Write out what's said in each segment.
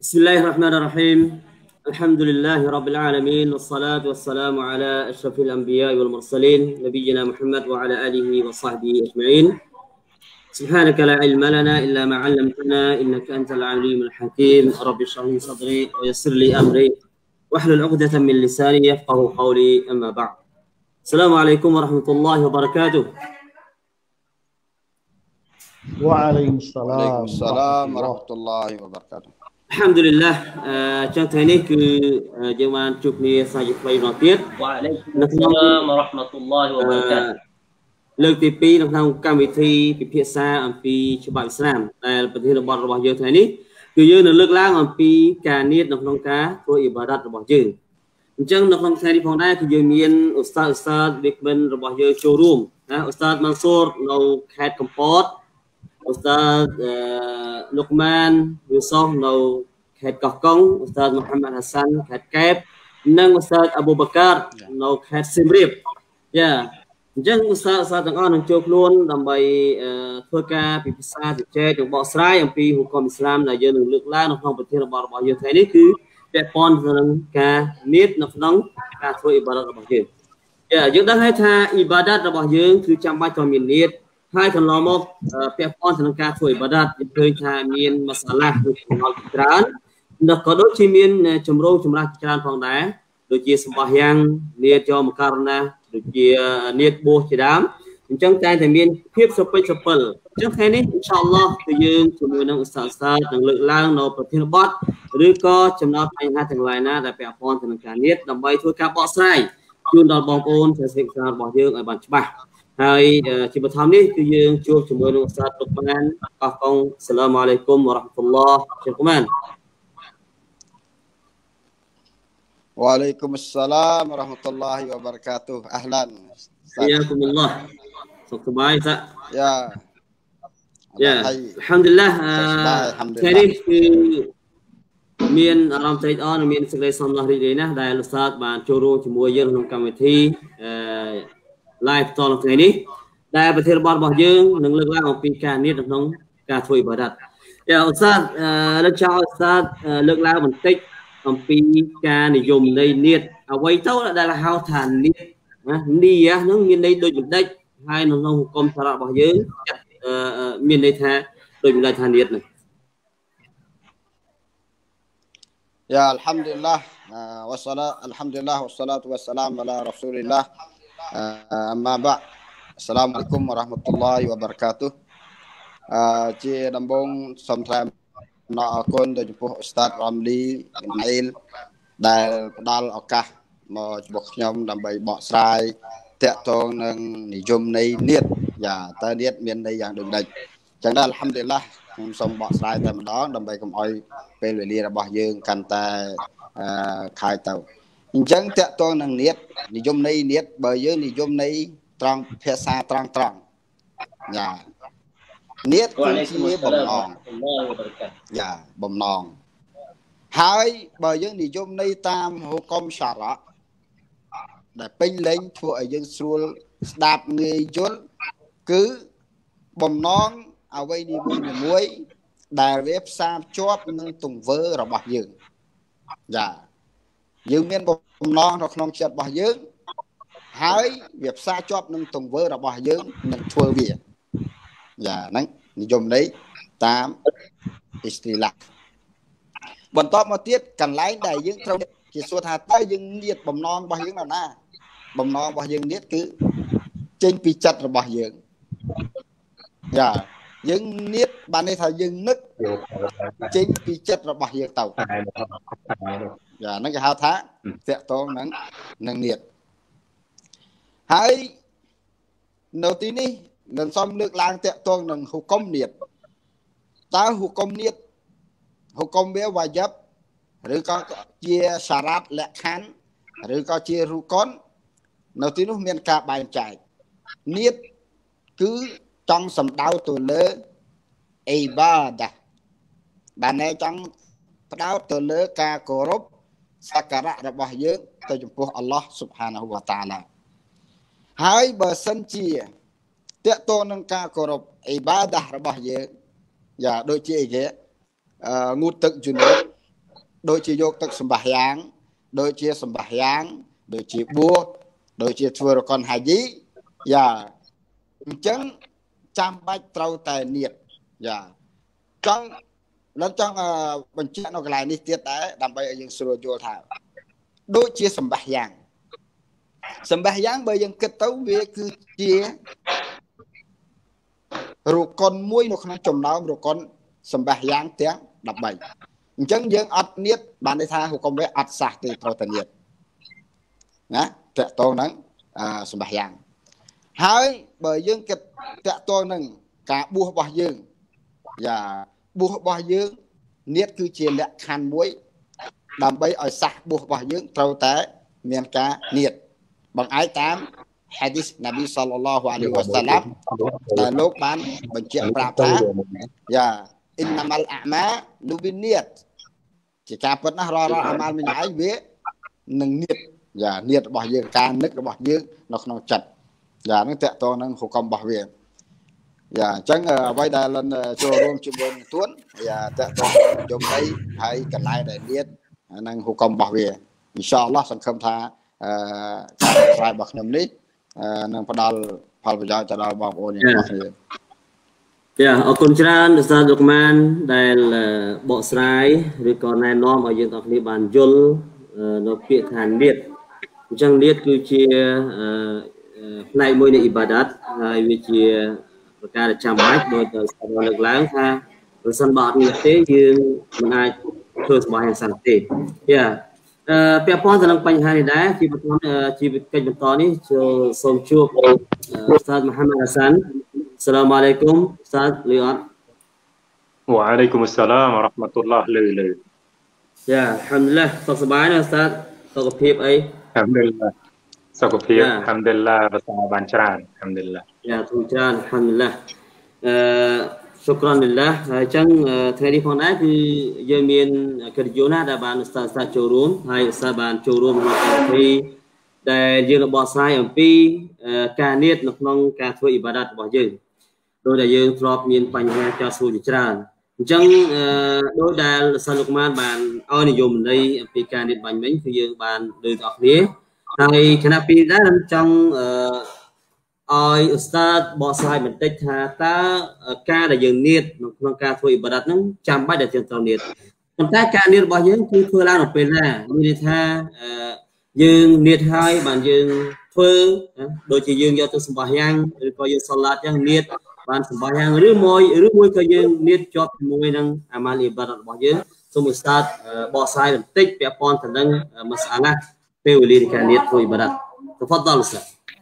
بسم الله الرحمن الرحيم الحمد لله رب العالمين والصلاة والسلام على أشرف الأنبياء والمرسلين نبينا محمد وعلى آله وصحبه أجمعين سبحانك لا علم لنا إلا ما علمتنا إنك أنت العليم الحكيم رب اشرح لي صدري ويسر لي أمري واحلل عقدة من لساني يفقه قولي أما بعد السلام عليكم ورحمة الله وبركاته وعليكم وعليكم السلام السلام ورحمة الله وبركاته الحمد لله ចឹងថ្ងៃនេះគឺយើងបានជួបគ្នាសាជាថ្មីម្ដងទៀត وعليكم السلام ورحمة الله وبركاته លើកទី2នៅក្នុងកម្មវិធីពិភាក្សាអំពីច្បាប់អ៊ីស្លាមដែលប្រធានបទរបស់យើងថ្ងៃនេះគឺយើងនឹងលើកឡើងអំពីការនៀតនៅក្នុងការធ្វើអ៊ីបាដាតរបស់យើងអញ្ចឹងនៅក្នុងថ្ងៃនេះផងដែរគឺយើងមានឧស្សាហ៍វិក្មិនរបស់យើងចូលរួមណាឧស្សាហ៍ម៉ាន់សូរនៅខេត្តកំពតឧស្សាហ៍លុកម៉ានយូសុហ្វនៅខេត្តកោះកុងឧស្សាហ៍មូហាម៉ាត់ហាសាន់ខេត្តកែបនិងឧស្សាហ៍អាប៊ូបកានៅខេត្តសៀមរាបយ៉ាអញ្ចឹងឧស្សាហ៍ទាំងអស់នឹងចូលខ្លួនដើម្បីធ្វើការពិភាក្សាជជែកនិងបកស្រាយអំពីហុគមអ៊ីស្លាមដែលយើងនឹងលើកឡើងនៅក្នុងប្រធានបទរបស់យើងថ្ងៃនេះគឺពាក់ព័ន្ធទៅនឹងការនៀតនៅក្នុងការធ្វើអ៊ីបាដាតរបស់យើងយ៉ាយើងដឹងហើយថាអ៊ីបាដាតរបស់យើងគឺចាំបាច់ត្រូវមាននៀតហើយកន្លងមកពាក់ព័ន្ធទៅនឹងការធ្វើអ៊ីបាដាតយើងឃើញថាមានម៉ាសាឡាឬចំណុចច្រើននិងក៏ដូចជាមានចម្រូងចម្រាសច្រើនផងដែរដូចជាសម្បះយ៉ាងនៀតយកមកករណាដូចជានៀតបួសជាដើមអញ្ចឹងតែតែមានភាពសពេចសពិលអញ្ចឹងថ្ងៃនេះអ៊ីនសាអល់ឡោះគឺយើងជាមួយនឹងឧស្សាហ៍នឹងលើកឡើងនៅប្រធានបទឬក៏ចំណោទបញ្ហាទាំងឡាយណាដែលពាក់ព័ន្ធទៅនឹងការនៀតដើម្បីធ្វើការបកស្រាយជូនដល់បងប្អូនសិស្សសិក្សារបស់យើងឲ្យបានច្បាស់ហើយជាបឋមនេះគឺយើងជួបជាមួយនឹងឧស្សាហ៍ទុកបានកោះកុងអស្សឡាមអាឡៃគុំវ៉ារ៉ាហ្មាតុលឡោះជុំបាន وعليكم السلام ورحمة الله وبركاته أهلا حياكم الله សុខសប្បាយសាក់ يا យ៉ាអល់ហាំឌុលឡាថ្ងៃនេះគឺមានអារម្មណ៍ត្រេកអរនិងមានសេចក្តីសំណោះរីករាយណាស់ដែលឧស្សាហ៍បានចូលរួមជាមួយយើងក្នុងកម្មវិធីlive តនៅថ្ងៃនេះដែលប្រធានបទរបស់យើងនឹងលើកឡើងអំពីការនៀតក្នុងការធ្វើអ៊ីបាដាតយ៉ាឧស្សាហ៍លើកចោលឧស្សាហ៍លើកឡើងបន្តិចអំពីការនិយមនៃនៀតអ្វីទៅដែលហៅថានៀតណានីយ៉ាហ្នឹងមានន័យដូចបន្តិចហើយនៅក្នុងហុគមសារ៉ារបស់យើងចាត់មានន័យថាដូចបន្តិចថានៀតហ្នឹង يا الحمد لله الحمد لله والصلاة والسلام على رسول الله أما بعد السلام عليكم ورحمة الله وبركاته ជាដំបូងសូមថ្លែងអំណរអគុណទៅចំពោះឧស្តាតរ៉ាំលីម៉ាអ៊ីលដែលផ្ដល់ឱកាសមកចំពោះខ្ញុំដើម្បីបកស្រាយតាក់ទងនឹងនិយមន័យនៀតយ៉ាតើនៀតមានន័យយ៉ាងដូចម្ដេចអញ្ចឹងដល់អល់ហាំឌុលឡាខ្ញុំសូមបកស្រាយតែម្ដងដើម្បីកុំឲ្យពេលវេលារបស់យើងកាន់តែខាយទៅអញ្ចឹងតាក់ទងនឹងនៀតនិយមន័យនៀតបើយើងនិយមន័យត្រង់ភាសាត្រង់យ៉ានៀតគឺជាបំណងយ៉ាបំណងហើយបើយើងនិយមន័យតាមហុគមសារ៉ាដែលពេញលេញធ្វើឲ្យយើងស្រួលស្ដាប់ងាយយល់គឺបំណងអ្វីនីមួយដែលវាផ្សារភ្ជាប់នឹងទង្វើរបស់យើងយ៉ាយើងមានបំណងនៅក្នុងចិត្តរបស់យើងហើយវាផ្សារជាប់នឹងទង្វើរបស់យើងនឹងធ្វើវាយ៉ាហ្នឹងនិយមន័យតាមអ៊ីស្ទីឡាបន្តមកទៀតកន្លែងដែលយើងត្រូវជាសួរថាតើយើងនៀតបំណងរបស់យើងនៅណាបំណងរបស់យើងនៀតគឺចេញពីចិត្តរបស់យើងយ៉ាយើងនៀតបានន័យថាយើងនឹកចេញពីចិត្តរបស់យើងទៅយ៉ាហ្នឹងគេហៅថាតាក់ទងនឹងនៀតហើយនៅទីនេះនឹងសូមលើកឡើងតាក់ទងនឹងហុគមនៀតតើហុគមនៀតហុគមវាវ៉ាយ៉ាប់ឬក៏ជាសារ៉ាត់លក្ខខណ្ឌឬក៏ជារុកុននៅទីនោះមានការបែងចែកនៀតគឺចង់សំដៅទៅលើអ៊ីបាដាបានន័យចង់ផ្ដោតទៅលើការគោរពសក្ការៈរបស់យើងទៅចំពោះអល់ឡោះស៊ុបហានាហ៊ូវតាអាឡាហើយបើសិនជាតាក់ទងនឹងការគោរពអ៊ីបាដារបស់យើងយ៉ាដូចជាអីគេងូតទឹកជូនូ đôi chia vô tức sầm bạc giang đôi chia sầm bạc giang đôi chia bua đôi chia thua rồi còn hai dí dạ chẳng chăm bách trâu tài nhiệt dạ trong lần trong bệnh chuyện nó lại đi tiết đấy làm bây giờ sửa vô thảo đôi chia sầm bạc giang bây giờ kết tấu về cứ chia rồi con muối nó không trồng đâu rồi con sầm bạc giang tiếng đập bảy chẳng dương ắt niết bạn đi tha hồ công với ắt sạc thì trâu tài nhiệt nhá tệ to nắng sầm bạc giang hai bởi dương kết tệ to nắng cả bùa bò dương và bùa bò dương niết cứ chia lệ khăn muối đầm bấy ở sạc bùa bò dương trâu té miền cá niết bằng ái tám hadith Nabi sallallahu alaihi wasallam tại lúc bán bệnh chuyện bạc thá và innamal a'ma lubin niết chỉ cả vẫn là amal mình ái vía nâng niết và niết bò dương ca nứt bò dương nó không chặt và nó tệ to nó hồ công bảo vệ dạ chẳng quay đây lên cho luôn chụp bên tuấn và tệ to trong đây hay cần lại để biết năng hồ công bảo vệ inshallah sẵn không tha sai bậc năm nít năng phát đal phật bây giờ cho đal bảo ôn dạ ở con tràn sa dục man đây là bộ sài rồi còn này nó ở dân tộc địa bàn Jul nó bị thành liệt chẳng liệt cứ chia này môi này ibadat hay vì chia cả là chăm bách đôi từ sau lực láng ha rồi sân bọt như thế như mình ai thường bảo hàng sản tế yeah bè pon rằng bánh hai đá chỉ cách một to ní cho sông chuộc Ustaz Muhammad Hasan Assalamu alaikum Ustaz Leon Wa alaikum assalam wa rahmatullah lư yeah alhamdulillah sọc sbái nè Ustaz sọc phiệp ấy alhamdulillah sọc phiệp alhamdulillah và ban tràn alhamdulillah yeah thu tràn alhamdulillah Shukran lillah chẳng thay đi phong đá thì giờ miền Kerjona đã bàn Ustaz Chorum hay Ustaz bàn Chorum thì để dương là bỏ sai ở pi ca niết nó không ca thuê ibadat bỏ dương đôi đại dương drop miền Pành Hà cho su chỉ tràn chẳng đôi đại Salukman bàn oi này dùng đây pi ca niết bánh bánh thì dương bàn từ học lý hay khả năng pi đã trong oi Ustaz bỏ sai mình tích ta ca là dương niết nó không ca thuê ibadat nó chăm bách để trên tàu niết còn ta ca niết bỏ dương cứ thuê lao nó bên là như tha dương niết hai bạn dương phơ đôi chỉ dương do tôi sắm bài hang coi dương salat yang niết bạn sắm bài hang rưỡi môi coi dương niết chót môi năng amal ibadat bỏ dương xong một start bỏ sai làm tích bẹp pon thành năng masalah pewili cái niết thôi ibadat tafadhal Ustaz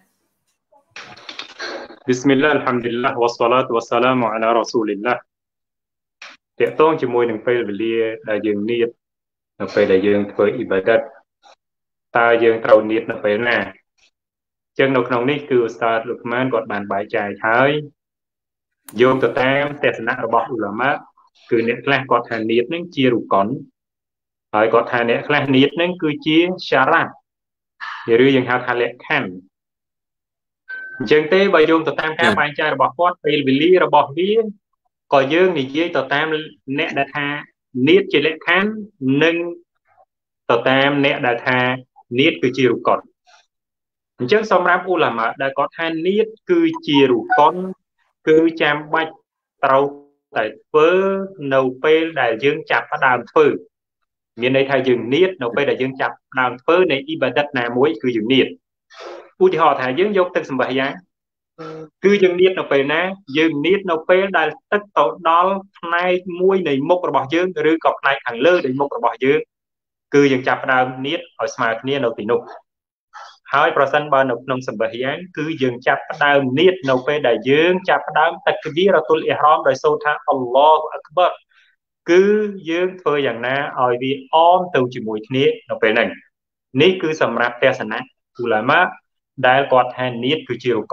Bismillah alhamdulillah wassalatu wassalamu ala rasulillah Tiện tông chỉ môi đừng phê về lia đại dương niết đừng phê đại dương thuê ibadat ta dương trâu niết nó phải nè chân nông nông ní cứ start lục man gọt bàn bài trải thái dương từ tam tẹt nặng ở bọc là mát cứ nét class gọt hàng niết nó chia rủ con rồi gọt hàng nét class niết nó cứ chia sharat thì rư dừng hạt hạt lệ khăn chân tế bài dương từ tam cái bài trải bọc quát phê về lia rồi bọc lia còn dương thì chia từ tam nét đã tha niết chỉ lệ khăn nâng từ tam nét đã tha niết cứ chia rủ con chứ xong ra ulama đã có than niết cứ chia rủ con cứ chăm bách trâu tại vớ nấu phê đại dương chặt ở đàm phư miền đây thay dừng niết nấu phê đại dương chặt đàm phư này ibadat nà muối cứ dừng niết u thì họ thả dương dốc tất sầm bạc giá cứ dừng niết nấu phê ná dừng niết nấu phê đại tất tổ đó nay muối này mốc rồi bỏ dương rư cọc này hàng lơ để mốc rồi bỏ dương cứ dừng chặt đàm niết ở smart niết nấu tỉ nục hai persen ban nông sản bạc giá cứ dừng chặt đàm niết nấu phê đại dương chặt đàm takbiratul ihram đời sâu tha Allahu Akbar cứ dương thôiอย่างណាឲ្យវាអមទៅជាមួយគ្នានៅពេលហ្នឹងនេះគឺសម្រាប់ទស្សនៈឧឡាម៉ាដែលគាត់ថានិយគឺជារក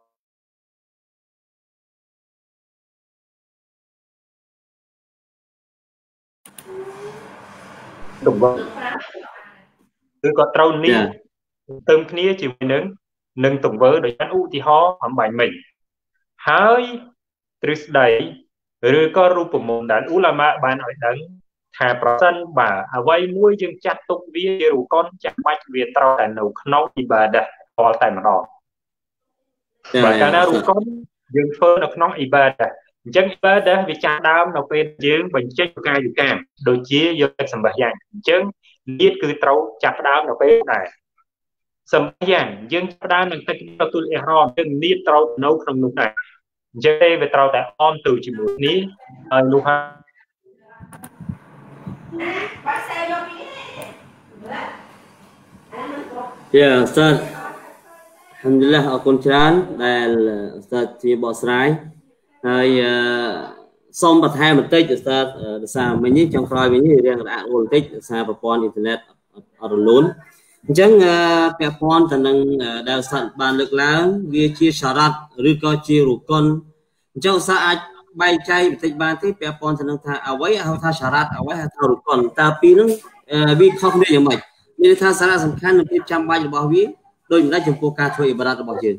ទង្វើគឺគាត់ត្រូវនិយទៅគ្នាជាមួយនឹងទង្វើដោយឧទាហរណ៍អំបញ្ញមិញហើយទ្រឹស្ដីឬក៏រូបមន្តដែលឧឡាម៉ាបានឲ្យដឹង thà person bà vay muối dương chặt tục vía rủ con chặt bạch việt trao tại nấu nấu thì bà đặt có tại mà đỏ bà cả na rủ con dương phơ nấu nấu thì bà đặt chân bà đã vì chặt đam nấu bên dương bình chết ca dù càng đôi chia dương sầm bạc dạng chân biết cứ trâu chặt đam nấu bên này sầm dạng dương chặt đam nấu tây nấu tụi rom dương biết trâu nấu trong lúc này giờ đây về trâu tại on từ chỉ một ní lúc Ya Ustaz, alhamdulillah akunច្រើនដែល Ustaz ជាបកស្រាយហើយសូមបន្ថែមបន្តិច Ustaz ដោយសារមិញនេះចុងក្រោយវិញនេះរៀងរអាក់រលបន្តិចដោយសារប្រព័ន្ធអ៊ីនធឺណិតអត់រលូនអញ្ចឹងពាក់ព័ន្ធទៅនឹងដែល Ustaz បានលើកឡើងវាជាសារ៉ាត់ឬក៏ជារុកុនអញ្ចឹង Ustaz អាចបែងចែកបន្តិចបានទេពាក់ព័ន្ធទៅនឹងថាអ្វីហៅថាសារ៉ាត់អ្វីហៅថារុកុនតើពីរនោះវាខុសគ្នាយ៉ាងម៉េចមានថាសារៈសំខាន់និងភាពចាំបាច់របស់វាដូចម្ដេចចំពោះការធ្វើអ៊ីបារ៉ាតរបស់យើង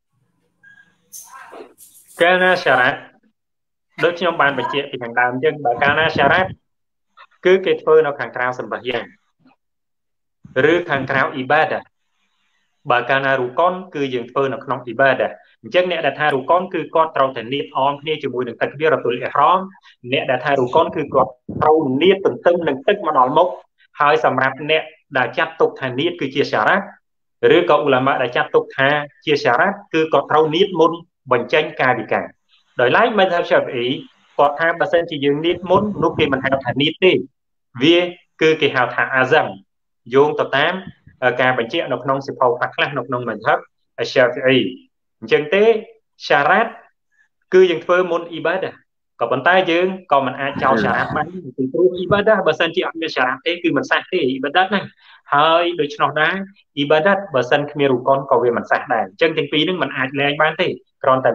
កាលណាសារ៉ាត់ដូចខ្ញុំបានបញ្ជាក់ពីខាងដើមអញ្ចឹងបើកាលណាសារ៉ាត់គឺគេធ្វើនៅខាងក្រៅសម្បាយ៉ាងឬខាងក្រៅអ៊ីបាដាបើកាលណារុកុនគឺយើងធ្វើនៅក្នុងអ៊ីបាដាអញ្ចឹងអ្នកដែលថារុកុនគឺគាត់ត្រូវតែនៀតអមគ្នាជាមួយនឹងទឹកវារតុលអ៊ីហ្រាមអ្នកដែលថារុកុនគឺគាត់ត្រូវនៀតទន្ទឹមនឹងទឹកមកដល់មុខហើយសម្រាប់អ្នកដែលចាត់ទុកថានៀតគឺជាសារ៉ាត់ឬក៏អ៊ូឡាម៉ាដែលចាត់ទុកថាជាសារ៉ាត់គឺគាត់ត្រូវនៀតមុនបញ្ចេញកាយវិការដោយឡែកមិនថាជាអ៊ីគាត់ថាបើសិនជាយើងនៀតមុននោះគេមិនហៅថានៀតទេវាគឺគេហៅថាអាហ្សាំយោងទៅតាមការបញ្ជាក់នៅក្នុងសិភៅខ្លះនៅក្នុងមិនថាជាអ៊ីអញ្ចឹងទេសារ៉ាត់គឺយើងធ្វើមុនអ៊ីបាដាក៏ប៉ុន្តែយើងក៏មិនអាចចោលសារ៉ាត់បានពីព្រោះអ៊ីបាដាបើសិនជាអត់មានសារ៉ាត់ទេគឺមិនសះទេអ៊ីបាដាហ្នឹងហើយដូច្នោះដែរអ៊ីបាដាបើសិនគ្មានរុកុនក៏វាមិនសះដែរអញ្ចឹងទាំងពីរហ្នឹងមិនអាចលែងបានទេគ្រាន់តែ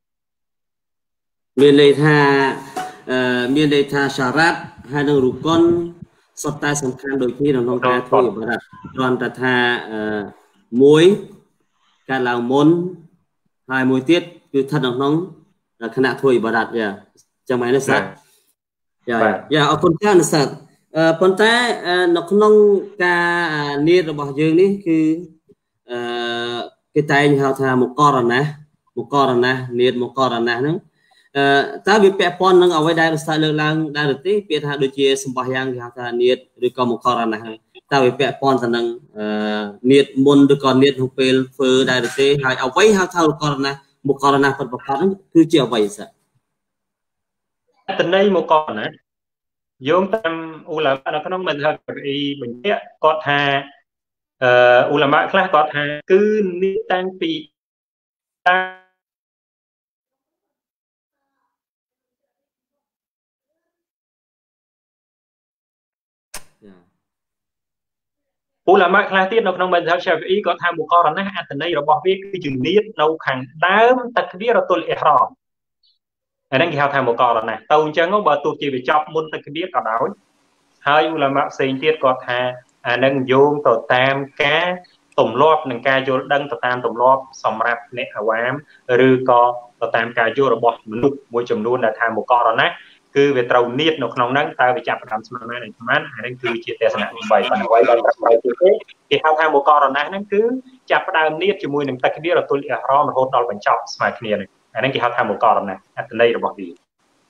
មានន័យថាសារ៉ាត់ហើយនឹងរុកុនសុទ្ធតែសំខាន់ដូចគ្នាក្នុងការធ្វើអ៊ីបាដាគ្រាន់តែថាមួយការឡើងមុនហើយមួយទៀតគឺស្ថិតនៅក្នុងគណៈធ្វើអ៊ីបាដាយ៉ាចឹងមែនទេសាយ៉ាអរគុណច្រើនសាប៉ុន្តែនៅក្នុងការនៀតរបស់យើងនេះគឺគេតែងហៅថាមកករណានៀតមកករណាហ្នឹងតើវាពាក់ព័ន្ធនឹងអ្វីដែលរសាលើកឡើងដែរទេពាក្យថាដូចជាសម្បះយ៉ាងគេហៅថានៀតឬក៏មកករណាហ្នឹងតើវាពាក់ព័ន្ធទៅនឹងនៀតមុនឬក៏នៀតក្នុងពេលធ្វើដែរទេហើយអ្វីហៅថាមកករណាពិតប្រាកដហ្នឹងគឺជាអ្វីសាតន័យមកករណាយោងតាមអ៊ូឡាម៉ានៅក្នុងមិនថាអ៊ីបញ្ជាក់គាត់ថាអ៊ូឡាម៉ាខ្លះគាត់ថាគឺនេះតាំងពីអ៊ូឡាម៉ាខ្លះទៀតនៅក្នុងមិនថាជាអ៊ីគាត់ថាមុខករណាអត្ថន័យរបស់វាគឺជំនៀតនៅខាងដើមតាក់វីរតុលអ៊ីហ្រាមអាហ្នឹងគេហៅថាមកករណាទៅអញ្ចឹងបើទោះជាវាចប់មុនទឹកគ្រាក៏ដោយហើយអ៊ូឡាម៉ាផ្សេងទៀតគាត់ថាអានឹងយោងទៅតាមការទម្លាប់និងការយល់ដឹងទៅតាមទម្លាប់សម្រាប់អ្នកអាវ៉ាមឬក៏ទៅតាមការយល់របស់មនុស្សមួយចំនួនដែលថាមកករណាគឺវាត្រូវនៀតនៅក្នុងហ្នឹងតើវាចាប់ផ្ដើមស្មើណាស់នឹងប៉ុន្មានអានេះគឺជាទស្សនៈទី3ប៉ុន្តែអ្វីដែលត្រូវទៅទេគេហៅថាមកករណាហ្នឹងគឺចាប់ផ្ដើមនៀតជាមួយនឹងទឹកគ្រារតុលអ៊ីហ្រាមរហូតដល់បញ្ចប់ស្មើគ្នានេះអានេះគេហៅថាមកករណាអត្ថន័យរបស់វា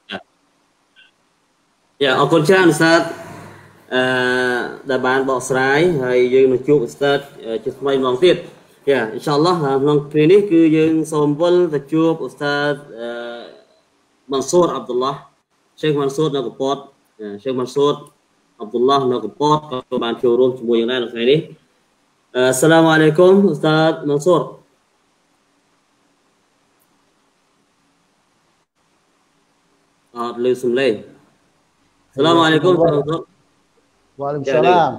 យ៉ាអរគុណច្រើនសាទដែលបានបកស្រាយហើយយើងនឹងជួបឧស្សាហ៍ជាថ្មីម្ដងទៀតយ៉ាអ៊ីនសាអល់ឡោះក្នុងគ្រានេះគឺយើងសូមវិលទៅជួបឧស្សាហ៍ម៉ាន់ស៊ូរអាប់ឌុលឡោះឆេខម៉ាន់ស៊ូរនៅកពតឆេខម៉ាន់ស៊ូរអាប់ឌុលឡោះនៅកពតក៏បានចូលរួមជាមួយយើងដែរនៅថ្ងៃនេះអស្សឡាមអាឡៃគុំឧស្សាហ៍ម៉ាន់ស៊ូរអត់លើសំឡេងអស្សឡាមអាឡៃគុំ Waalaikumsalam. Waalaikumsalam.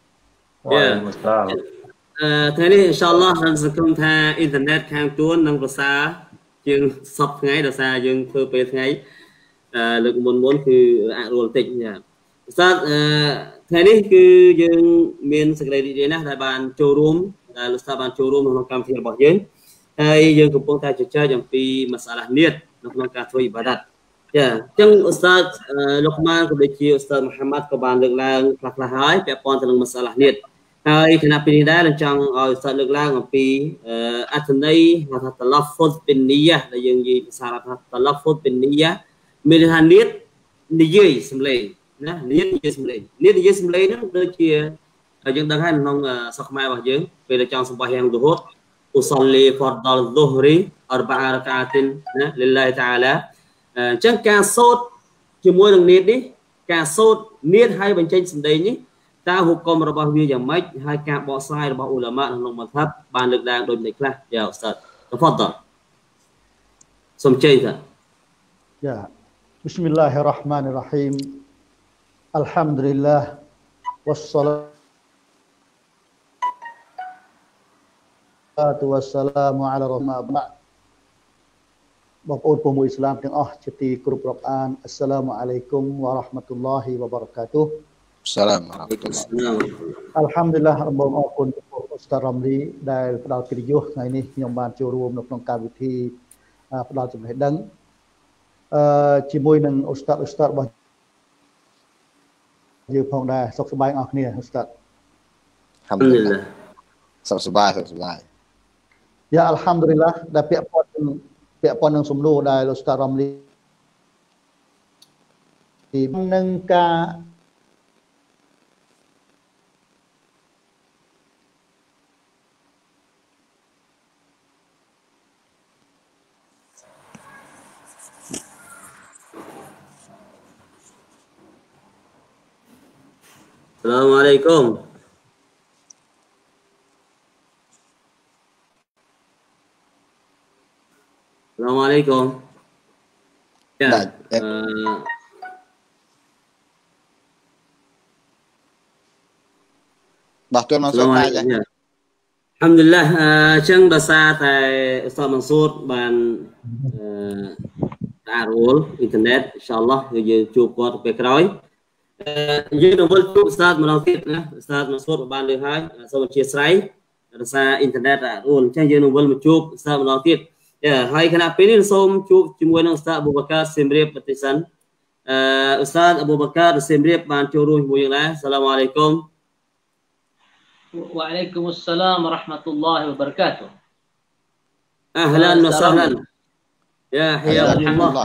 ថ្ងៃនេះអ៊ីនសាអល់ឡោះខ្ញុំសង្ឃឹមថាអ៊ីនធឺណិតខាងទួននឹងប្រសើរជាងសពថ្ងៃដោយសារយើងធ្វើពេលថ្ងៃលើកមុនគឺអាចរួលតិចចាឧស្សាហ៍ថ្ងៃនេះគឺយើងមានសេចក្តីរីករាយណាស់ដែលបានចូលរួមដែលលោកស្តាបានចូលរួមក្នុងកម្មវិធីរបស់យើងហើយយើងកំពុងតែជជែកអំពីមសាឡានៀតនៅក្នុងការធ្វើអ៊ីបាដាត dạ chẳng Ustad Luqman của chị Ustad Muhammad có bàn được là là hỏi về quan trọng masalah niat hai khana pin đã là trong Ustad được là ngọc pi athnai hoặc talaffuz bin niyyah là những gì syarat talaffuz bin niyyah mình là niat niyyah semlay nè niat niyyah semlay nó đôi chia chúng ta hay nông sắc mai bảo dưỡng về là trong sembahyang zuhur usalli fardal zuhri arba'a rak'atin lillahi ta'ala chẳng ca sốt chỉ mỗi lần niết đi ca sốt niết hai bên trên sân đây nhé ta hụt con mà bao nhiêu giảm mấy hai ca bỏ sai là bao ulama nông mặt thấp bàn lực đang đôi này là giờ sợ nó phát tờ xong chơi thôi ya Bismillahirrahmanirrahim Alhamdulillah wassalatu wassalamu ala rasulillahបងប្អូនពុំមួយឥស្លាមទាំងអស់ជាទីគោរពរាប់អានអស្សឡាមអាឡៃគុំវ៉ារ៉ាហ្មាតុលឡាហ៊ីវ៉ាបារកាតុហ៍សាឡាមវ៉ារ៉ាហ្មាតុលឡាហ៊ីអល់ហាំឌុលីឡាបងអរគុណចំពោះឧស្តាដរ៉ាំលីដែលផ្ដល់កិត្តិយសថ្ងៃនេះខ្ញុំបានចូលរួមនៅក្នុងកម្មវិធីផ្ដល់ចំណេះដឹងជាមួយនឹងឧស្តាដរបស់យើងផងដែរសុខសប្បាយអស់គ្នាឧស្តាដហាំឌុលីឡាសុខសប្បាយយ៉ាអល់ហាំឌុលីឡាដែលពាក់ព័ន្ធនឹងសំណួរដែលឧស្តាដរ៉ាំលីនឹងការ Assalamualaikum. Assalamualaikum. Ya. Bah tuan masuk aja. Alhamdulillah chẳng bahasa tại Ustaz Mansur ban Darul internet insyaallah người chụp qua về cái dương đồng vân chụp Ustaz mà đầu tiên nè Ustaz Mansur ban được hai sau chia sẻ bahasa internet Darul chẳng dương đồng vân một chụp Ustaz mà đầu tiên hai khana penin som chụpជាមួយនឹង Ustaz Abu Bakar Semriep Petisan Ustaz Abu Bakar Semriep banចូលរួមជាមួយយើងដែរ Assalamualaikum. Waalaikumsalam warahmatullahi wabarakatuh. Ahlan wa sahlan. Ya hayakumullah.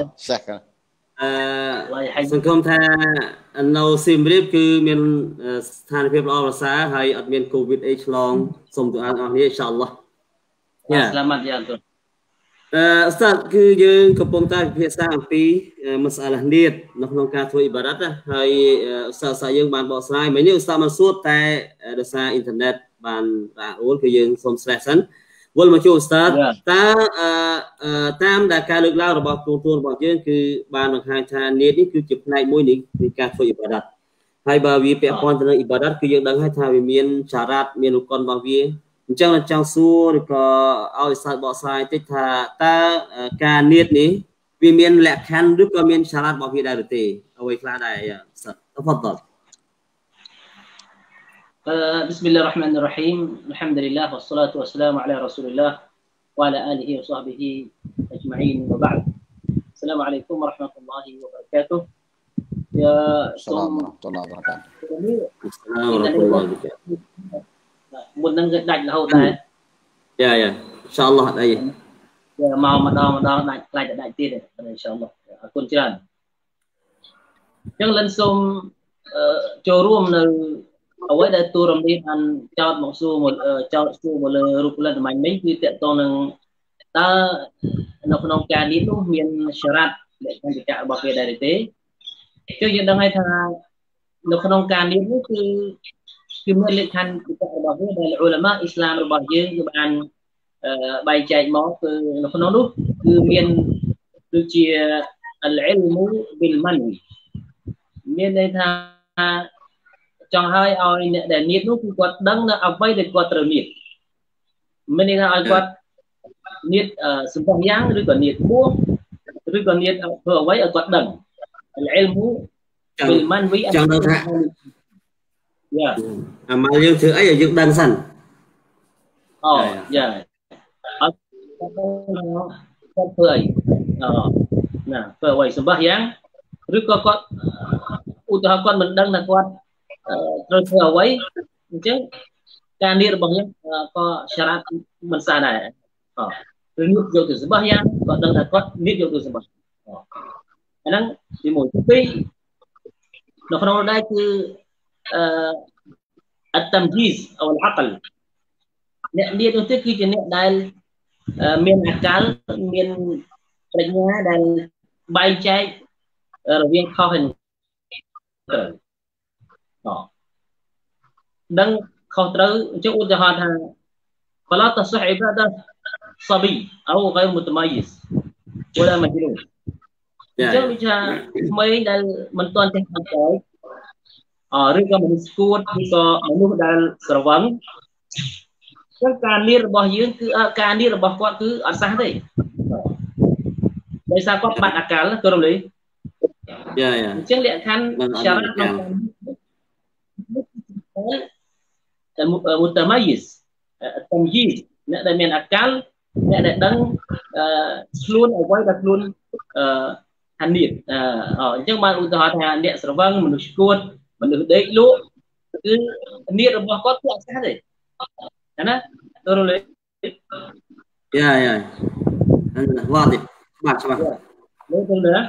សង្គមថានៅសៀមរាបគឺមានស្ថានភាពល្អប្រសើរហើយអត់មាន COVID អីឆ្លងសូមទូអានអស់គ្នាអ៊ីនសាអល់ឡោះ Selamat ya tuan. ឧស្តាដគឺយើងកំពុងតែពិភាក្សាអំពីមសាឡានីតនៅក្នុងការធ្វើអ៊ីបារ៉ាតហើយឧស្តាដសាយើងបានបកស្រាយមិញនេះឧស្តាដមិនសួរតែដោយសារអ៊ីនធឺណិតបានរ៉ាអូលគឺយើងសូមស្លេះសិនវិលមកជួបឧស្តាដតើតាមដែលការលើកឡើងរបស់ទូទួលរបស់យើងគឺបានបង្ហាញថានីតនេះគឺជាផ្នែកមួយនៃការធ្វើអ៊ីបារ៉ាតហើយបើវាពាក់ព័ន្ធទៅនឹងអ៊ីបារ៉ាតគឺយើងដឹងហើយថាវាមានចរ៉ាតមានរុកនរបស់វាអញ្ចឹងចង់សួរឬក៏ឲ្យសាច់បកស្រាយតិចថាតើការនៀតនេះវាមានលក្ខខណ្ឌឬក៏មានចរ៉ាតរបស់វាដែរឬទេអ្វីខ្លះដែរសិតតបត Bismillahirrahmanirrahim. Alhamdulillah wassalatu wassalamu ala Rasulillah wa ala alihi wa sahbihi ajma'in wa ba'd. Assalamualaikum warahmatullahi wabarakatuh. Ya Assalamualaikum warahmatullahi wabarakatuh. Muốn nâng đạch là hậu đại. Dạ dạ. Inshallah đây. Dạ mau mà đo đạch đại tiên này. Inshallah. Con chưa. Chẳng lần xômចូលរួមនៅអ្វីដែលទូរំលឹកបានចោតមកសួរមកលើរូបផលិតមាញ់មិញគឺតកតនឹងតើនៅក្នុងការនេះនោះមានចរ៉ាត់លក្ខណៈរបស់វាដែរទេគឺយើងដឹងហើយថានៅក្នុងការនេះនោះគឺមានលក្ខណៈរបស់វាដែលឧលាម៉ាអ៊ីស្លាមរបស់យើងគឺបានបែងចែកមកគឺនៅក្នុងនោះគឺមានគឺជាអលអ៊ីលមូប៊ីលម៉ាន់មានន័យថាចង់ឲ្យអ្នកដែលនៀតនោះគឺគាត់ដឹងនៅអ្វីដែលគាត់ត្រូវនៀតមានន័យថាឲ្យគាត់នៀតសម្បោះយ៉ាងឬក៏នៀតបួសឬក៏នៀតធ្វើអ្វីឲ្យគាត់ដឹងអលអ៊ីលមូប៊ីលម៉ាន់វីចង់ដឹងថាយ៉ាអាម៉ាល់យើងធ្វើអីឲ្យយើងដឹងសិនអូយ៉ាអត់គាត់ធ្វើអី nè vừa vậy sầm bát giang rồi có u ta con mình đang là con rồi vừa vậy chứ ca niệm bằng những có syarat mình xa này rồi nước vô từ sầm bát giang còn đang là con nước vô từ sầm bát năng thì mỗi cái nó phần đâyคือالتمجيز او العقل អ្នកនេះនោះទៅគឺជាអ្នកដែលមានអាកាលមានប្រាជ្ញាដែលបែងចែករវាងខុសហើយត្រូវដឹងខុសត្រូវអញ្ចឹងឧទាហរណ៍ថា فلا تصح عبادة صبي او غير متميز ولا مجنون អញ្ចឹងដូចថាក្មេងដែលមិនទាន់ចេះខាងក្រោយឬក៏មនុស្សស្គួតឬក៏មនុស្សដែលស្រវឹងចឹងការនិយាយរបស់យើងគឺការនិយាយរបស់គាត់គឺអត់សះទេដោយសារគាត់បាត់អាកាលក៏រំលេងយ៉ាអញ្ចឹងលក្ខខណ្ឌសារៈក្នុងតែមុតម៉ៃសតំយីអ្នកដែលមានអាកាលអ្នកដែលដឹងខ្លួនអ្វីដែលខ្លួនហានិតអញ្ចឹងបានឧទាហរណ៍ថាអ្នកស្រវឹងមនុស្សស្គួតមនុស្សដេកលក់គឺនិយាយរបស់គាត់គឺអត់សះទេណាទៅរលេយ៉ាវ៉ាទីច្បាស់លើទៅលើ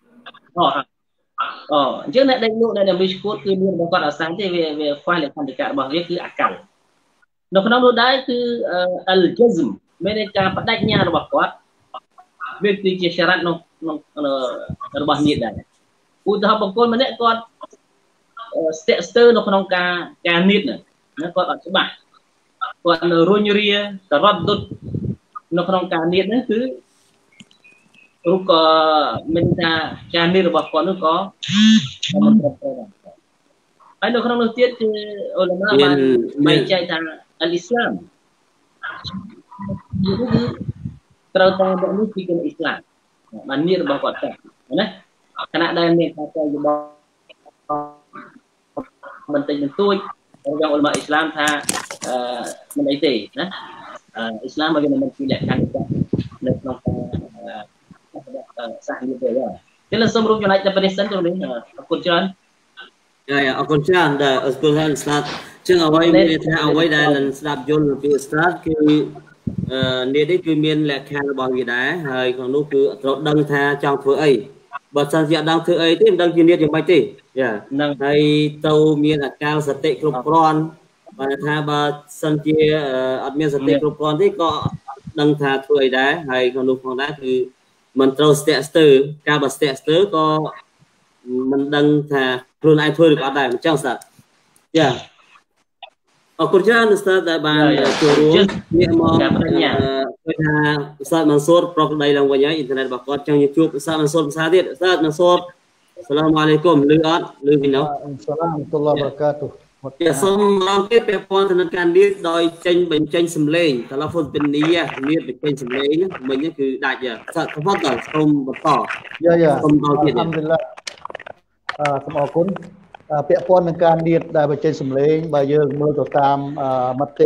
អញ្ចឹងអ្នកដេកលក់ដែលមនុស្សស្គួតគឺមានរបស់គាត់អត់សះទេវាខ្វះលក្ខន្តិកៈរបស់វាគឺអាកលនៅក្នុងនោះដែរគឺអលជស្មមានការបដិញ្ញារបស់គាត់វាគឺជាសារៈក្នុងរបស់ញាតិដែរឧទាហរណ៍បុគ្គលម្នាក់គាត់ស្ទាក់ស្ទើរនៅក្នុងការញាតិណាគាត់អត់ច្បាស់គាត់នៅរុញរាតរត់ដុតនៅក្នុងការញាតិហ្នឹងគឺរូបក៏មានថាការញាតិរបស់គាត់នោះក៏មិនត្រូវដែរហើយនៅក្នុងនោះទៀតគឺឧលមាបានបែងចែកថាអលអ៊ីស្លាមគឺត្រូវតែអ្នកនេះពីគណៈអ៊ីស្លាមបានញាតិរបស់គាត់ទៅណាខណៈដែលមានការចែកយោបល់បន្តិចបន្តួចរបស់ឧលមាអ៊ីស្លាមថាមិនអីទេណាអ៊ីស្លាមមកវាមិនពីលក្ខខណ្ឌនៅក្នុងការសាសនាទេទេលើសូមរួមចំណែកតែប៉ុណ្្នេះសិនទៅនេះអរគុណច្រើនអរគុណច្រើនដែលអរគុណច្រើនស្ដាប់ជាងអ្វីមានថាអ្វីដែលនឹងស្ដាប់យល់ពីស្ដាប់គឺនេះនេះគឺមានលក្ខខណ្ឌរបស់វាដែរហើយក្នុងនោះគឺត្រូវដឹងថាចង់ធ្វើអីបើសិនជាអត់ដឹងធ្វើអីទេមិនដឹងជានេះយ៉ាងម៉េចទេយ៉ាហ្នឹងហើយទៅមានអាការសតិគ្រប់គ្រាន់បើថាបើសិនជាអត់មានសតិគ្រប់គ្រាន់ទេក៏ដឹងថាធ្វើអីដែរហើយក្នុងនោះផងដែរគឺមិនត្រូវស្ទាក់ស្ទើរការបើស្ទាក់ស្ទើរក៏មិនដឹងថាខ្លួនឯងធ្វើឬក៏អត់ដែរអញ្ចឹងស្ដាប់យ៉ាអរគុណច្រើនស្ដាប់ដែលបានចូលរួមនេះមកឃើញថាឧស្សាហ៍មន្សូរប្រកដីឡើងវិញហើយអ៊ីនធឺណិតរបស់គាត់ចង់ជួបឧស្សាហ៍មន្សូរភាសាទៀតឧស្សាហ៍មន្សូរសាឡាមអាឡៃគុំលឺអត់លឺពីនោះសាឡាមតុលឡាបាកាតុសូមឡងទៀតពាក់ព័ន្ធទៅនឹងការនិយាយដោយបញ្ចេញសម្លេងតាឡាហ្វូនពីនីនិយាយបញ្ចេញសម្លេងមិញគឺដាច់សាក់ផងតើសូមបន្តសូមដល់ទៀតអល់ហាំឌុលឡាសូមអរគុណពាក់ព័ន្ធនឹងការនិយាយដែលបញ្ចេញសម្លេងបើយើងមើលទៅតាមមតិ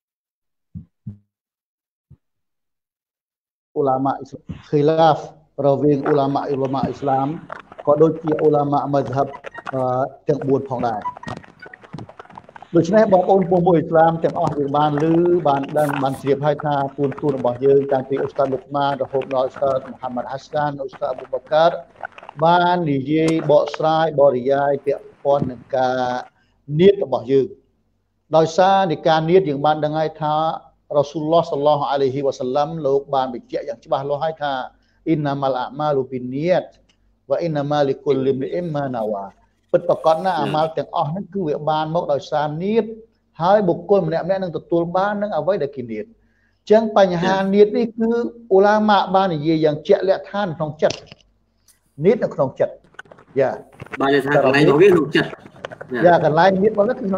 ឧឡាម៉ាខីឡាហ្វរវាងឧឡាម៉ាអ៊ីស្លាមក៏ដូចជាឧឡាម៉ាម៉ាហ្ហាប់ទាំង4ផងដែរដូច្នេះបងប្អូនពុំមួយអ៊ីស្លាមទាំងអស់យើងបានឮបានដឹងបានជ្រាបហើយថាទួនរបស់យើងតាំងពីអ៊ូស្តាដលុកម៉ានរហូតដល់អ៊ូស្តាដមូហាម៉ាត់ហាសានអ៊ូស្តាដអ៊ូបូកាបាននិយាយបកស្រាយបរិយាយពាក់ព័ន្ធនឹងការនិយាយរបស់យើងដោយសារនៃការនិយាយយើងបានដឹងហើយថារ៉ាស៊ូលឡោះសល្លឡោះអាឡៃហ៊ីវ៉ាសាឡាំលោកបានបញ្ជាក់យ៉ាងច្បាស់លាស់ហើយថាអ៊ីនណាម៉ាល់អាម៉ាលូប៊ីនីយ៉ាតវ៉ាអ៊ីនណាម៉ាលីគុលលីមអ៊ីម៉ាណាវ៉ាពិតប្រាកដណាអាម៉ាល់ទាំងអស់ហ្នឹងគឺវាបានមកដោយសារនិយាយហើយបុគ្គលម្នាក់ៗនឹងទទួលបាននឹងអ្វីដែលគេនិយាយអញ្ចឹងបញ្ហានិយាយនេះគឺឧឡាម៉ាបាននិយាយយ៉ាងជាក់លាក់ថាក្នុងចិត្តនិយាយនៅក្នុងចិត្តយ៉ាបានថាកន្លែងរបស់វាក្នុងចិត្តយ៉ាកន្លែងនិយាយរបស់វាគឺ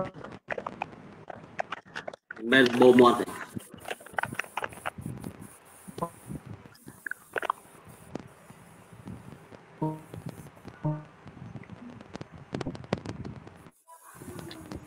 មិនបោមាត់ទេ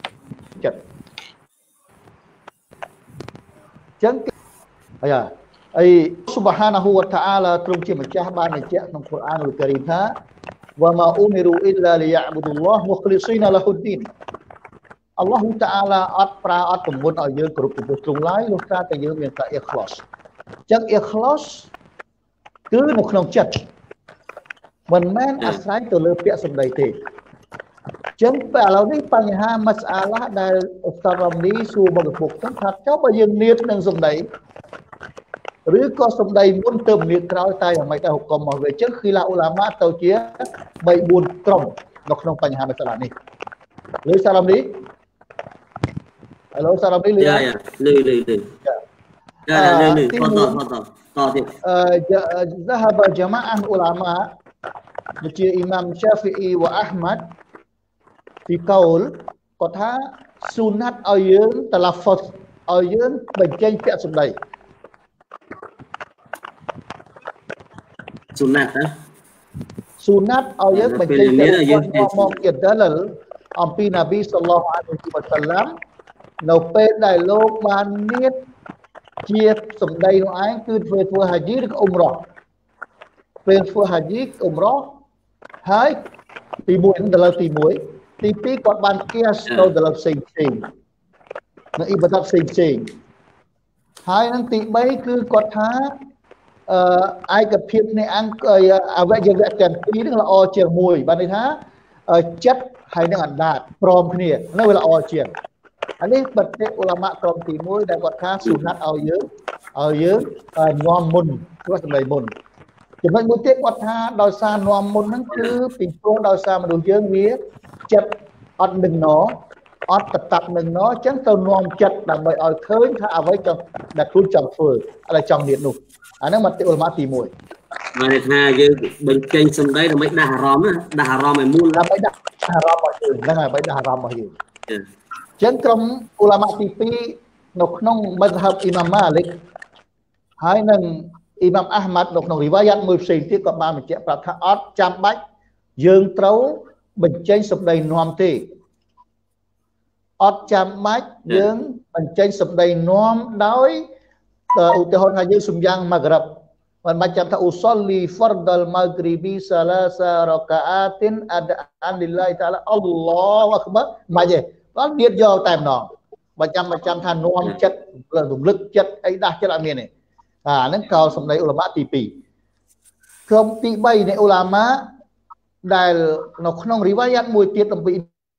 ចិត្តចឹងអាយ៉ា ai subhanahu wa ta'ala ទ្រង់ជាម្ចាស់បានបញ្ជាក់ក្នុងកូរ៉ានអល់ការីមថា wa ma umiru illa liya'budullah mukhlisina lahuddin Allah Ta'ala អត់ប្រើអត់ប្រមុនឲ្យយើងគ្រប់ចំពោះទ្រង់ឡើយលោកថាតែយើងមានតែ ikhlas ចឹង ikhlas គឺនៅក្នុងចិត្តមិនមែនអាស្រ័យទៅលើពាក្យសម្ដីទេចឹងឥឡូវនេះបញ្ហាម៉ាស្អាឡាដែលឧស្តារ៉ាមនីសួរមកឪពុកថាចុះបើយើងនៀតនឹងសម្ដីឬក៏សម្ដីមុនទៅនៀតក្រោយតែយ៉ាងម៉េចដែរហុកុំមកវិញចឹងគឺឡាអ៊ូឡាម៉ាទៅជា 3-4 ក្រុមនៅក្នុងបញ្ហាម៉ាស្អាឡានេះលើសារ៉ាមនីHalo, salam pilih ya. Ya, lih. Ya, lih. Tadi. Zahab jamaah ulama macam Imam Syafi'i wa Ahmad fi qaul គាត់ថាសុណាត់ឲ្យយើងតឡាហ្វុសឲ្យយើងបញ្ចេញពាក្យសម្ដីសុណាត់ណាសុណាត់ឲ្យយើងបញ្ចេញពាក្យមកទៀតដល់អំពីនប៊ីសល្លឡោះអាឡៃហ៊ីវ៉ាសឡាមនៅពេលដែលលោកបាននៀតជាសម្ដីនោះឯងគឺធ្វើហាជីឬក៏អ៊ុំរ៉ោះពេលធ្វើហាជីអ៊ុំរ៉ោះហើយទី1ដល់ទី1ទី2គាត់បានគៀសទៅដល់ផ្សេងនៅអ៊ីបាដាតផ្សេងហើយនឹងទី3គឺគាត់ថាឯកភាពនៃអង្គអវយវៈទាំងពីរនឹងល្អជាងមួយបានន័យថាចិត្តហើយនឹងអណ្ដាតព្រមគ្នានៅវាល្អជាងអានេះបទឧឡាម៉ាក្រុមទី1ដែលគាត់ថាសុណាត់ឲ្យយើងនាំមុនធ្វើសម្ដីមុនចំណុចមួយទៀតគាត់ថាដោយសារនាំមុនហ្នឹងគឺពីព្រោះដោយសារមនុស្សយើងវាចិត្តអត់នឹងណអត់តតាប់នឹងណអញ្ចឹងទៅនាំចិត្តដើម្បីឲ្យឃើញថាអ្វីដែលខ្លួនចង់ធ្វើอะไรចង់និយាយនោះអាហ្នឹងមតិឧឡាម៉ាទី1 បានថាយើងបញ្ចេញសម្ដីដើម្បីដាស់អារម្មណ៍ឲ្យមូលដើម្បីដាស់អារម្មណ៍ឲ្យយើងហ្នឹងហើយដើម្បីដាស់អារម្មណ៍ឲ្យយើងចឹងក្រុមឧឡាម៉ាទី2នៅក្នុងមជ្ឈហបអ៊ីម៉ាមម៉ាលិកហើយនឹងអ៊ីម៉ាមអាហ្មាត់នៅក្នុងរីវ៉ាយ៉ាតមួយផ្សេងទៀតក៏បានបញ្ជាក់ប្រាប់ថាអត់ចាំបាច់យើងត្រូវបញ្ចេញសម្ដីនាំទេអត់ចាំបាច់យើងបញ្ចេញសម្ដីនាំដោយឧទាហរណ៍ថាយើងសំយ៉ាងម៉ាក្រិបមិនបាច់ចាំថាអ៊ូសលីហ្វរដលម៉ាក្រីប៊ីសាឡាសារកាអាទិនអដអានលីឡាហ៊ីតាឡាអល់ឡោះអក្បរមិនទេគាត់ទៀតយកតែម្ដងបើចាំថានាំចិត្តរំលឹកចិត្តអីដាស់ចិត្តអត់មានទេអាហ្នឹងកោសម្ដីឧឡាម៉ាទី2ក្រុមទី3នៃឧឡាម៉ាដែលនៅក្នុងរីវ៉ាយ៉ាតមួយទៀតអំពី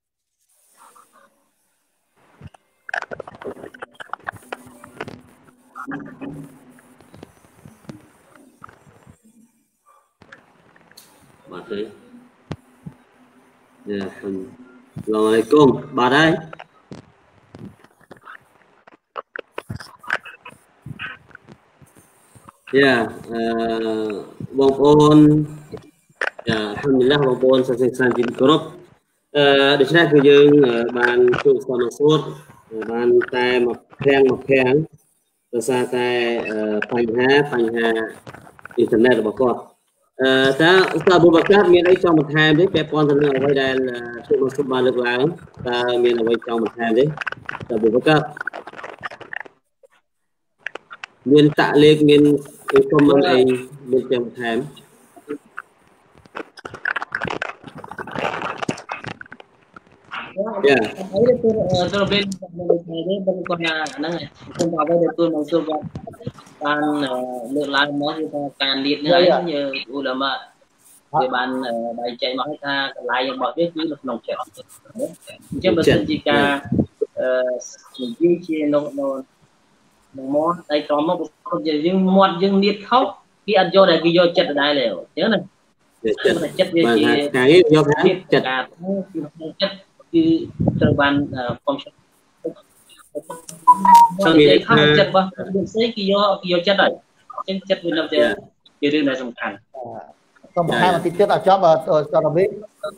បាទទេយ៉ាអស្សាឡាមអាឡៃគុំបាទហើយយ៉ាបងប្អូនយ៉ាអល់ហាំឌុលឡាហ៍បងប្អូនសាសនាទីគោរពដូច្នេះគឺយើងបានជួបសំណសូត្របានតែមកភាំងដោយសារតែបញ្ហាអ៊ីនធឺណិតរបស់គាត់តើឧស្សាហ៍បុបកាត់មានអីចង់បន្ថែមទេពាក់ព័ន្ធទៅនឹងអ្វីដែលជួបមកសុបបានលើកឡើងតើមានអ្វីចង់បន្ថែមទេតើបុបកាត់មានតាក់លេខមានខមមិនអីមានចង់បន្ថែម Ya, ini tuh terlebih ini bukannya nang không bảo vệ được tôi mà tôi vào ban lượng lại món như càng liệt nữa ấy như ulama về ban bài chạy mà ta lại yang bảo biết như được nòng chèo chứ mà xin chỉ cả mình duy trì nòng món đây có một dương muat dương liệt khóc khi ăn vô này khi vô chật ở đây đều nhớ này chất duy trì chật chấtគឺត្រូវបានកុំចូលនិយាយថាចិត្តរបស់យើងស្អីគេយកចិត្តហើយអញ្ចឹងចិត្តវានៅតែជារឿងដែលសំខាន់សូមបន្ថែមបន្តិចទៀតឲ្យចប់សរវិ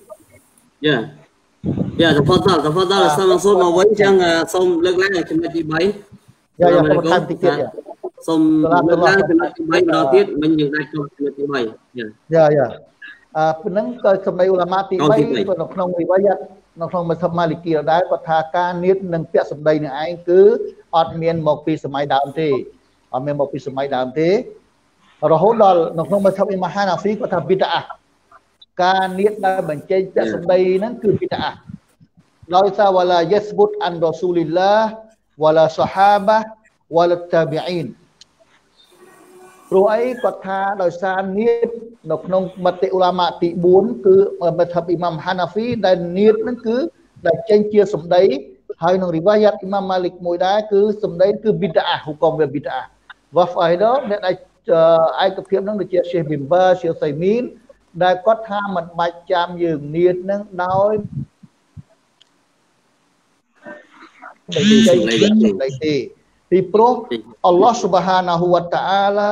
យ៉ាតផតដល់សំសូមមកវិញអញ្ចឹងសូមលើកឡើងចំណុចទី3 យ៉ាសូមបន្ថែមបន្តិចទៀតសូមលើកឡើងចំណុចទី3ម្ដងទៀតមិញយើងដាច់ចូលចំណុចទី3 យ៉ាប៉ុណ្ណឹងក៏សម្ដីឧឡាម៉ាទី3នៅក្នុងរីវ៉ាយ៉ាតនៅក្នុងមធ្យមម៉ាលីគីដែរគាត់ថាការនៀតនឹងពាក្យសម្ដីនឹងឯងគឺអត់មានមកពីសម័យដើមទេអត់មានមកពីសម័យដើមទេរហូតដល់នៅក្នុងមធ្យមអ៊ីម៉ាហាណាហ្វីគាត់ថាប៊ីតាការនៀតដែលបញ្ចេញពាក្យសម្ដីហ្នឹងគឺប៊ីតាដោយសារវ៉ាឡាយស្បុតអានរ៉ាស៊ូលីឡាវ៉ាឡាសាហាបាវ៉ាឡាតាប៊ីអ៊ីនព្រោះអីគាត់ថាដោយសារនៀតនៅក្នុងមតិឧឡាម៉ាទី4គឺមធ្យមអ៊ីម៉ាមហាណាហ្វីដែលនៀតហ្នឹងគឺដែលចេញជាសម្ដីហើយនឹងរីវ៉ាយ៉ាតអ៊ីម៉ាមម៉ាលិកមួយដែរគឺសម្ដីគឺប៊ីតាហុកមវាប៊ីតាវ៉ាហ្វៃដោអ្នកដែលឯកភាពនឹងដូចជា Sheikh Bin Baz Sheikh Saimin ដែលគាត់ថាមិនបាច់ចាំយើងនៀតនឹងដោយទេពីព្រោះអល់ឡោះ Subhanahu wa Ta'ala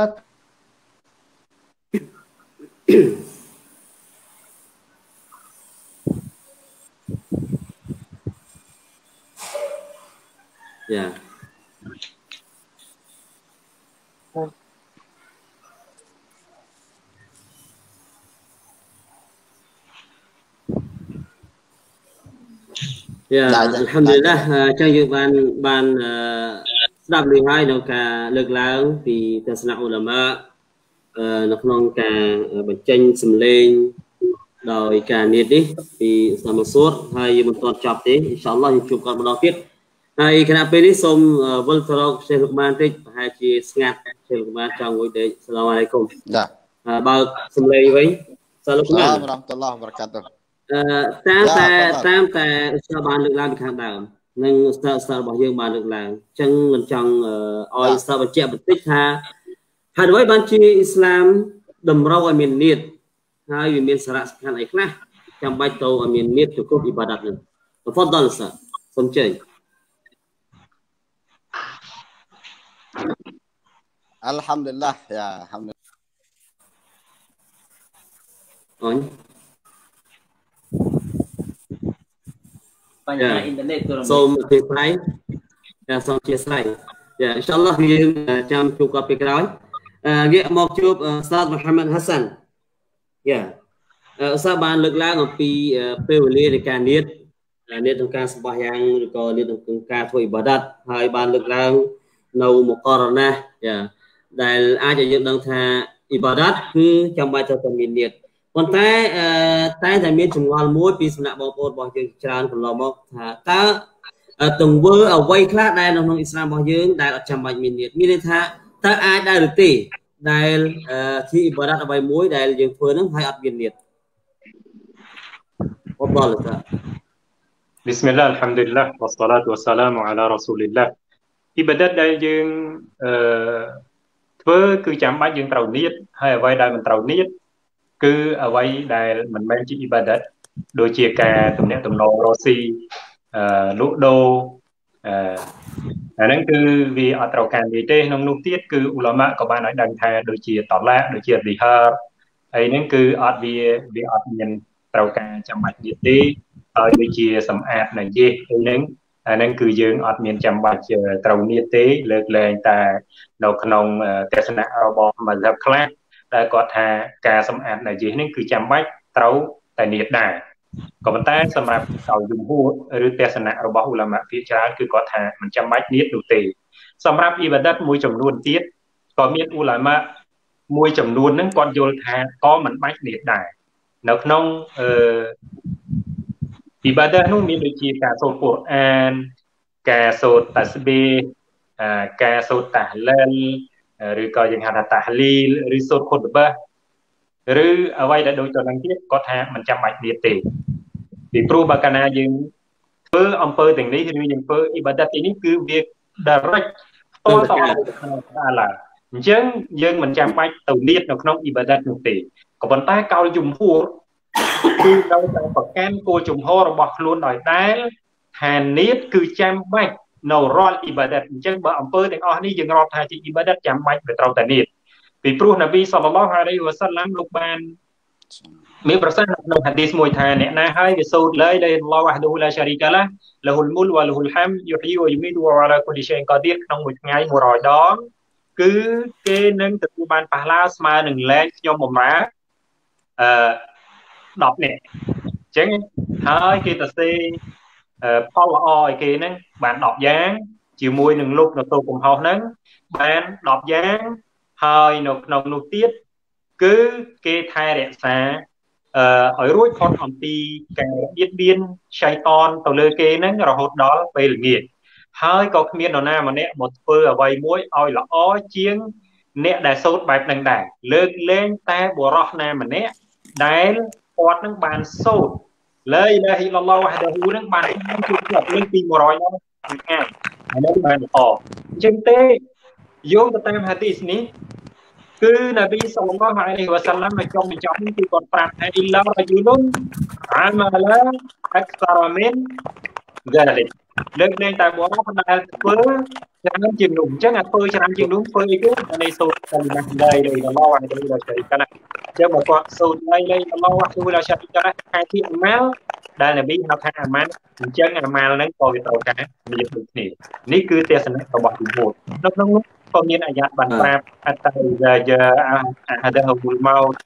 Yeah. Alhamdulillah ចឹងយើងបានស្ដាប់លឺហើយនៅការលើកឡើងពីទស្សនៈឧឡាម៉ានៅក្នុងការបញ្ចេញសម្លេងដោយការនៀតនេះពីសាមសួរហើយយើងមិនទាន់ចប់ទេអ៊ីនសាអល់ឡោះយើងជួបគាត់ម្ដងទៀតហើយគណៈពេលនេះសូមវិលទៅរកសេះលោកបានតិចប្រហែលជាស្ងាត់សេះលោកបានចង់មួយទេសាឡាមអាឡៃគុំចាបើកសម្លេងវិញសាលោកបានរ៉ាហ្មាតុលឡោះបរកាតុតាមតែឧស្សាហ៍បានលើកឡើងពីខាងដើមនិងឧស្សាហ៍របស់យើងបានលើកឡើងអញ្ចឹងមិនចង់ឲ្យឧស្សាហ៍បញ្ជាក់បន្តិចថាហេតុអ្វីបានជាអ៊ីស្លាមតម្រូវឲ្យមាននៀតហើយវាមានសារៈសំខាន់អីខ្លះចាំបាច់ទៅឲ្យមាននៀតទៅគ្រប់អ៊ីបាដាតនឹងតហ្វដលសាសូមជើញ Alhamdulillah ya alhamdulillah. On. Banyak internet tu. សូមអធិប្បាយសូមchia sẻ. អ៊ីនសាអល់ឡោះយើងចាំជួបគាត់ពេលក្រោយងាកមកជួបស្តាត Muhammad Hassan ឧស្សាហ៍បានលើកឡើងអំពីពេលវេលានៃការនៀតក្នុងការសម្បះយ៉ាងឬក៏នៀតក្នុងការធ្វើអ៊ីបាដាតហើយបានលើកឡើងនៅមុករណាដែលអាចឲ្យយើងដឹងថាអ៊ីបាដាតគឺចាំបាច់ត្រូវតែមាននៀតប៉ុន្តែតែមានចង្វល់មួយពីសំណាក់បងប្អូនរបស់យើងច្រើនកន្លងមកថាតើទង្វើអ្វីខ្លះដែលនៅក្នុងអ៊ីស្លាមរបស់យើងដែលអត់ចាំបាច់មាននៀតមានន័យថាតើអាចដែរឬទេដែលជាអ៊ីបាដាតអ្វីមួយដែលយើងធ្វើហ្នឹងហើយអត់មាននៀតអបអរសា Bismillah alhamdulillah wassalatu wassalamu ala rasulillah អ៊ីបាដាតដែលយើងធ្វើគឺចាំបាច់យើងត្រូវនៀតហើយអ្វីដែលមិនត្រូវនៀតគឺអ្វីដែលមិនមែនជាអ៊ីបាដាតដូចជាការទំនាក់ទំនងរកស៊ីលក់ដូរអាហ្នឹងគឺវាអត់ត្រូវការនៀតទេក្នុងនោះទៀតគឺឧឡាម៉ាក៏បានឲ្យដឹងថាដូចជាតឡាក់ដូចជារីហាហើយហ្នឹងគឺអត់វាអត់មានត្រូវការចាំបាច់នៀតទេហើយដូចជាសម្អាតនៃយេហ្នឹងអាហ្នឹងគឺយើងអត់មានចាំបាច់ត្រូវនៀតទេលើកលែងតែនៅក្នុងទស្សនៈរបស់មជ្ឈិមខ្លះដែលគាត់ថាការសម្អាតនៃយេហ្នឹងគឺចាំបាច់ត្រូវតែនៀតដែរក៏ប៉ុន្តែសម្រាប់ឲ្យយមហូរឬទស្សនៈរបស់ឧឡាម៉ាភាគច្រើនគឺគាត់ថាមិនចាំបាច់នៀតនោះទេសម្រាប់អ៊ីបាដាតមួយចំនួនទៀតក៏មានឧឡាម៉ាមួយចំនួនហ្នឹងគាត់យល់ថាក៏មិនបាច់នៀតដែរនៅក្នុងអ៊ីបាដាតនោះមានដូចជាការសូត្រកូរ៉ានការសូត្រតាស្ប៊ីការសូត្រតាហ្លាលឬក៏យើងហៅថាតាហ្លីលឬសូត្រខុតបាឬអ្វីដែលដូចទៅនឹងទៀតគាត់ថាមិនចាំបាច់នៀតទេពីព្រោះបើកាលណាយើងធ្វើអំពើទាំងនេះឬយើងធ្វើអ៊ីបាដាតទីនេះគឺវា direct ផ្ទាល់ទៅអាឡាអញ្ចឹងយើងមិនចាំបាច់ទៅនៀតនៅក្នុងអ៊ីបាដាតនោះទេក៏ប៉ុន្តែកោលយមហួរគឺនៅតែប្រកាន់គោលជំហររបស់ខ្លួនដោយដែលថានៀតគឺចាំបាច់នៅរាល់អ៊ីបាដាតអញ្ចឹងបើអំពើទាំងអស់នេះយើងរាប់ថាជាអ៊ីបាដាតចាំបាច់វាត្រូវតែនៀតពីព្រោះនប៊ីសល្លឡោះអាឡៃហ៊ីវ៉ាសល្លាមលោកបានមានប្រសាសន៍ក្នុងហាឌីសមួយថាអ្នកណាហើយវាសូត្រឡាយឡាអ៊ីឡោះវ៉ាហ្ឌូឡាសារីកាឡាលហ៊ុលមុលវ៉ាលហ៊ុលហាំយុហ៊ីវ៉ាយូមីតវ៉ាអាឡាគុលីឆៃអ៊ីនកាឌីរក្នុងមួយថ្ងៃ100ដងគឺគេនឹងទទួលបានប៉ះឡាស្មើនឹងលេខខ្ញុំបំរើ10នាក់អញ្ចឹងហើយគេទៅសេផលល្អឲ្យគេហ្នឹងបាន10យ៉ាងជាមួយនឹងលោកនៅតូកំហុសហ្នឹងបាន10យ៉ាងហើយនៅក្នុងនោះទៀតគឺគេថែរក្សាឲ្យរួចផុតអំពីការបៀតបៀនឆៃតនទៅលើគេហ្នឹងរហូតដល់ពេលល្ងាចហើយក៏គ្មាននរណាម្នាក់មកធ្វើអ្វីមួយឲ្យល្អជាងអ្នកដែលសូត្របែបហ្នឹងដែរលើកលែងតែបុរសណាម្នាក់ដែលគាត់នឹងបានសូត្រឡាអ៊ីឡាហ៍អ៊ីឡឡោះវ៉ាហ្ដាហ៊ូនឹងបានជួបគាត់លេងពី100ដងថ្ងៃហើយនឹងបានល្អអញ្ចឹងទេយោងទៅតាមហាឌីសនេះគឺនប៊ីសល្លឡោះអាឡៃហ៊ីវ៉ាសាឡាំនៅចុងបញ្ចប់នេះគឺគាត់ប្រាប់ថាអ៊ីឡារជូលុនអាម៉ាឡាអក្សារមីនហ្សាលិកលើកលែងតែបុរសដែលធ្វើច្រើនជាងនោះអញ្ចឹងអាធ្វើច្រើនជាងនោះធ្វើអីគេអានេះសូត្រកាលីម៉ាឡាអ៊ីឡឡោះអាឡៃហ៊ីវ៉ាសាឡាំអញ្ចឹងបើគាត់សូត្រឡាអ៊ីឡឡោះវ៉ាស៊ូឡាសាទីកាខែទីអាម៉ាល់ដែលនប៊ីហៅថាអាម៉ាល់អញ្ចឹងអាម៉ាល់ហ្នឹងក៏វាត្រូវការមានដូចគ្នានេះគឺទេសនារបស់ជំនួសនៅក្នុងនោះក៏មានអាយ៉ាតបានប្រាប់អត្តយាអាហាហ៊ូលម៉ោត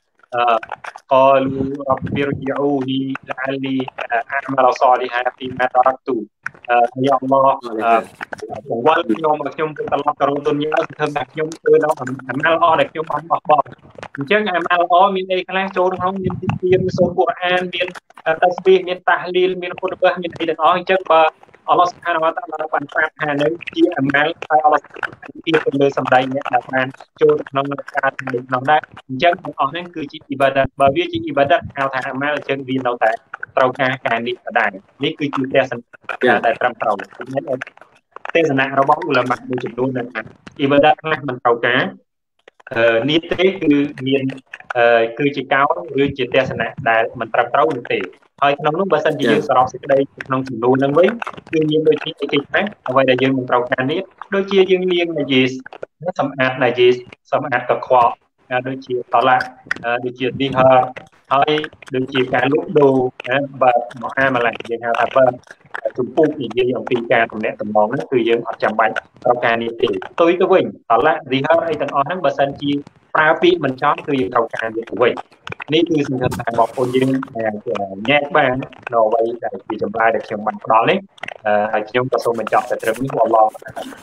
قالوا رب ارجعوني لعلي اعمل صالحا فيما تركت يا الله វល់ខ្ញុំទៅត្រឡប់ទៅរកទុនយ៉ាធ្វើតែខ្ញុំធ្វើដល់អាម៉ាល់ល្អដែលខ្ញុំបានបោះបង់អញ្ចឹងអាម៉ាល់ល្អមានអីខ្លះចូលក្នុងមានទីទានសូត្រកូរ៉ានមានតាស្ប៊ីហ៍មានតាហ្លីលមានគុណបះមានអីទាំងអស់អញ្ចឹងបើអល់ឡោះស៊ុបហានវ៉ាតាអាឡាបានប្រាប់ថានឹងជាអាម៉ាល់ហើយអល់ឡោះទីទៅលើសម្ដីអ្នកដែលបានចូលក្នុងការធ្វើក្នុងដែរអញ្ចឹងទាំងអស់ហ្នឹងគឺជាអ៊ីបាដាតបើវាជាអ៊ីបាដាតហៅថាអាម៉ាល់អញ្ចឹងវានៅតែត្រូវការនេះដែរនេះគឺជាទេសនាដែលត្រឹមត្រូវទេសនារបស់ឧឡាម៉ាមួយចំនួនហ្នឹងអ៊ីបាដាតខ្លះមិនត្រូវការនេះទេគឺមានគឺជាកោឬជាទេសនាដែលមិនត្រឹមត្រូវនោះទេហើយក្នុងនោះបើសិនជាយើងសរុបសេចក្តីក្នុងចំនួនហ្នឹងវិញគឺមានដូចជាគេថាអ្វីដែលយើងមិនត្រូវការនេះដូចជាយើងលាងណាយេសសម្អាតណាយេសសម្អាតកខ្វក់ដូចជាតឡាដូចជាឌីហាហើយដូចជាការលក់ដូរបើមហាម៉ាឡាយើងហៅថាបើជំពូកនិយាយអំពីការទំនាក់ទំនងហ្នឹងគឺយើងអត់ចាំបាច់ត្រូវការនេះទេផ្ទុយទៅវិញតឡាឌីហាអីទាំងអស់ហ្នឹងបើសិនជាប្រើពាក្យមិនចំគឺយើងត្រូវការនេះទៅវិញនេះគឺសង្ឃឹមថាបងប្អូនយើងញែកបាននៅអ្វីដែលជាចម្លើយដែលខ្ញុំបានផ្ដល់នេះហើយខ្ញុំក៏សូមបញ្ចប់តែត្រឹមនេះអល់ឡោះ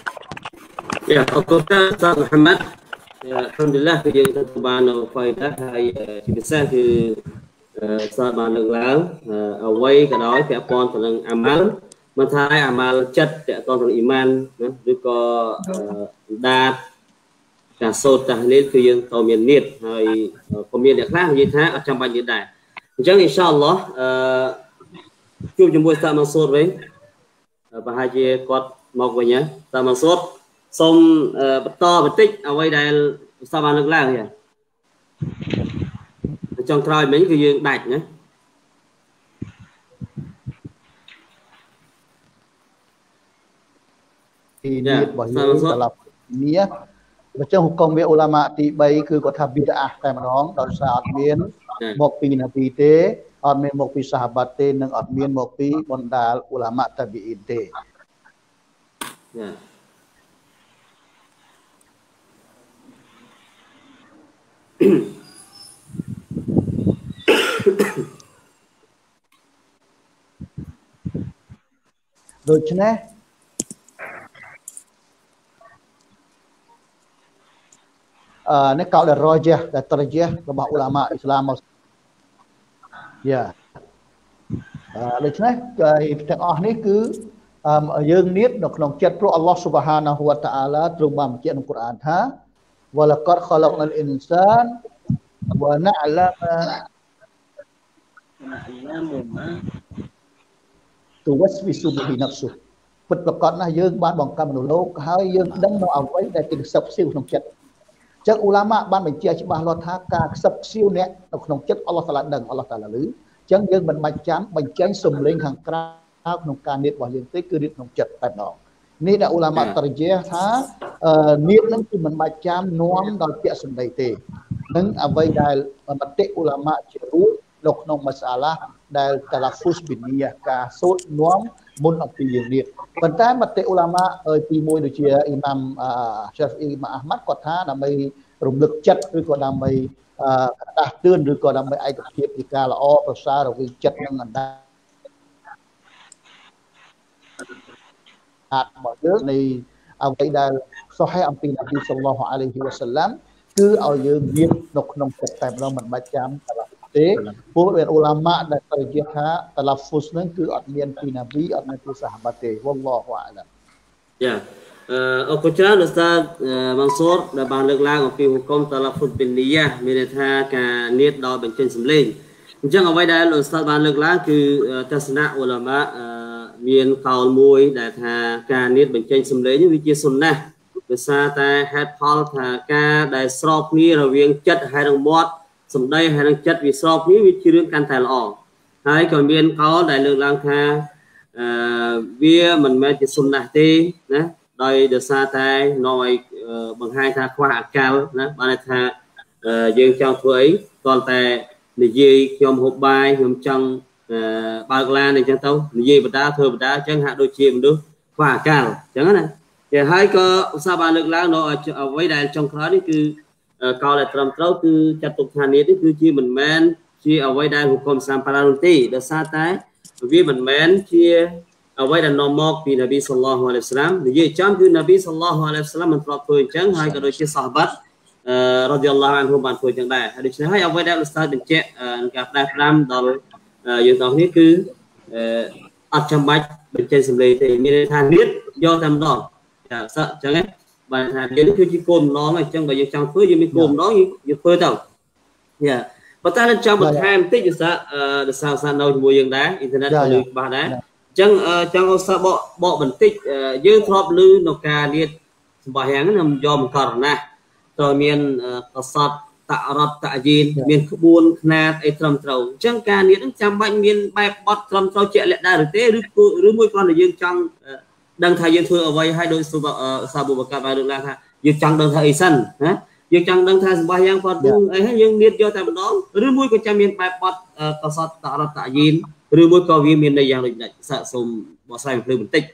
Ya, Ustaz Muhammad Alhamdulillah គឺយើងទទួលបាននៅហ្វៃដាហើយជាពិសេសគឺUstazបានលើកឡើងអ្វីក៏ដោយពាក់ព័ន្ធទៅនឹងអាម៉ាល់មិនថាអាម៉ាល់ចិត្តពាក់ព័ន្ធទៅនឹងអ៊ីម៉ានឬក៏ដាតការសូត្រតាហ្លីលគឺយើងត្រូវមាននៀតហើយក៏មានអ្នកខ្លះនិយាយថាអត់ចាំបាច់នៀតដែរអញ្ចឹងអ៊ីនសាអល់ឡោះជួបជាមួយUstaz Mansurវិញប្រហែលជាគាត់មកវិញហើយUstaz Mansurសូមបន្តបន្តិចអ្វីដែលUstazបានលើកឡើងចុងក្រោយមិញគឺយើងដាច់ណាទីនេះរបស់យើងសម្រាប់នេះបើចឹងហុគមវាអ៊ូឡាម៉ាទី3គឺគាត់ថាប៊ីដអាតែម្ដងដោយសារអត់មានមកពីនប៊ីទេអត់មានមកពីសាហាបាត់ទេនិងអត់មានមកពីបណ្ដាលអ៊ូឡាម៉ាតាប៊ីអ៊ីនទេដូច្នេះនេះកោដែលរយះដែលត្រយះរបស់ឧឡាម៉ាអ៊ីស្លាមមកយ៉ាដូច្នេះទាំងអស់នេះគឺយើងនៀតនៅក្នុងចិត្តព្រោះអល់ឡោះស៊ុបហានាហ៊ូវតាអាឡាទ្រង់បានបញ្ជាក់ក្នុងកូរ៉ានថាវលកតខលកណាល់អ៊ីនសានវណាអឡាទូវស្វិសុប៊ីណាហ្សុពិតប្រកបណាស់យើងបានបង្កើតមនុស្សលោកហើយយើងដឹងនៅអ្វីដែលគេខ្សឹបខ្សៀវក្នុងចិត្តចឹងអ៊ូឡាម៉ាបានបញ្ជាក់ច្បាស់លាស់ថាការខ្សឹបខ្សៀវអ្នកនៅក្នុងចិត្តអល់ឡោះតាឡាដឹងអល់ឡោះតាឡាឮចឹងយើងមិនបាច់ចាំបញ្ចេញសំឡេងខាងក្រៅក្នុងការនៀតរបស់យើងទេគឺនៀតក្នុងចិត្តតែម្ដងនេះដែលអ៊ូឡាម៉ាត្រជាថានៀតនឹងគឺមិនបាច់ចាំនាំដោយពាក្យសម្ដីទេនឹងអ្វីដែលមតិអ៊ូឡាម៉ាជារូបនៅក្នុងម៉ាសាឡាដែលតាឡាហ្វូសប៊ីនីយ៉ាការសូត្រនាំមុនអំពីយើងនៀតប៉ុន្តែមតិអ៊ូឡាម៉ាទី1ដូចជាអ៊ីម៉ាមសាហ្វអ៊ីម៉ាអាហ្មាត់គាត់ថាដើម្បីរំលឹកចិត្តឬក៏ដើម្បីដាស់តឿនឬក៏ដើម្បីឯកភាពពីការល្អប្រសើររវាងចិត្តនិងអណ្ដារបស់យើងនៃអ្វីដែលសូហេអំពីនប៊ីសល្លឡោះអាឡៃហ៊ីវ៉ាសល្លាមគឺឲ្យយើងមាននៅក្នុងចិត្តតែម្ដងមិនបាច់ចាំតាឡាហ្វុសទេពួកអ៊ូឡាម៉ាដែលប្រកាសថាតាឡាហ្វុសហ្នឹងគឺអត់មានពីនប៊ីអត់មានពីសាហាបាទេវ៉ាឡោះអាឡាមយ៉ាអរគុណច្រើនលោកតាម៉ាន់ស៊ូរដែលបានលើកឡើងអំពីហុគមតាឡាហ្វុសប៊ីនីយ៉ាមានន័យថាការនៀតដោយបញ្ចេញសម្លេងអញ្ចឹងអ្វីដែលលោកតាបានលើកឡើងគឺទស្សនៈអ៊ូឡាម៉ាមានកោលមួយដែលថាការនៀតបញ្ចេញសម្លេងវាជាសុនណាស់ដោយសារតែហេតុផលថាការដែលស្របគ្នារវាងចិត្តហើយនឹងមាត់សម្ដីហើយនឹងចិត្តវាស្របគ្នាវាជារឿងកាន់តែល្អហើយក៏មានកោលដែលលើកឡើងថាវាមិនមែនជាសុនណាស់ទេណាដោយសារតែនាំឲ្យបង្ហាញថាខ្វះអកាលណាបានន័យថាយើងចង់ធ្វើអីគ្រាន់តែនិយាយខ្ញុំហូបបាយខ្ញុំចង់បើកឡានអញ្ចឹងទៅនិយាយបដាធ្វើបដាអញ្ចឹងហាក់ដូចជាមនុស្សខ្វះអកាលអញ្ចឹងណាតែហើយក៏ឧស្សាហ៍បានលើកឡើងនៅអ្វីដែលចុងក្រោយនេះគឺកោលដែលត្រឹមត្រូវគឺចាត់ទុកថានេះគឺជាមិនមែនជាអ្វីដែលហុគមសាមប៉ាឡានោះទេដោយសារតែវាមិនមែនជាអ្វីដែលនាំមកពីនប៊ីសល្លឡោះអាឡៃហ៊ីវ៉ាសល្លាមនិយាយចំគឺនប៊ីសល្លឡោះអាឡៃហ៊ីវ៉ាសល្លាមមិនធ្លាប់ធ្វើអញ្ចឹងហើយក៏ដូចជាសាហាបាត់រ៉ាឌីយ៉ាឡោះអានហ៊ូបានធ្វើអញ្ចឹងដែរហើយដូច្នេះហើយអ្វីដែលឧស្សាហ៍បញ្ជាក់ការផ្ដាស់ផ្ដាំដល់យើងទាំងនេះគឺអត់ចាំបាច់បញ្ចេញសម្លេងទេមានន័យថានៀតយកតែម្ដងចាសអញ្ចឹងបានថាយើងគឺជាគោលបំណងអញ្ចឹងបើយើងចង់ធ្វើយើងមានគោលបំណងយើងធ្វើទៅយ៉ាប៉ុន្តែនឹងចង់បន្ថែមបន្តិចឧស្សាហ៍នៅជាមួយយើងដែរអ៊ីនធឺណិតក៏លឺច្បាស់ដែរអញ្ចឹងចង់ឧស្សាហ៍បកបន្តិចយើងធ្លាប់ឮនៅការនៀតសម្បាយ៉ាងហ្នឹងយកមកករណីតើមានកសតតរតតយីនមានក្បួនខ្នាតអីត្រឹមត្រូវអញ្ចឹងការនៀតហ្នឹងចាំបាច់មានបែបបត់ត្រឹមត្រូវជាក់លាក់ដែរឬទេឬមួយគ្រាន់តែយើងចង់ដឹងថាយើងធ្វើអ្វីហើយដោយសាប៊ូបកាបានលើកឡើងថាយើងចង់ដឹងថាអីសិនណាយើងចង់ដឹងថាសម្បាយ៉ាងគាត់អីហើយយើងនៀតយកតែម្ដងឬមួយក៏ចាំមានបែបបត់កសតតរតតយីនឬមួយក៏វាមានន័យយ៉ាងដូចសាកសូមបកស្រាយបន្តិច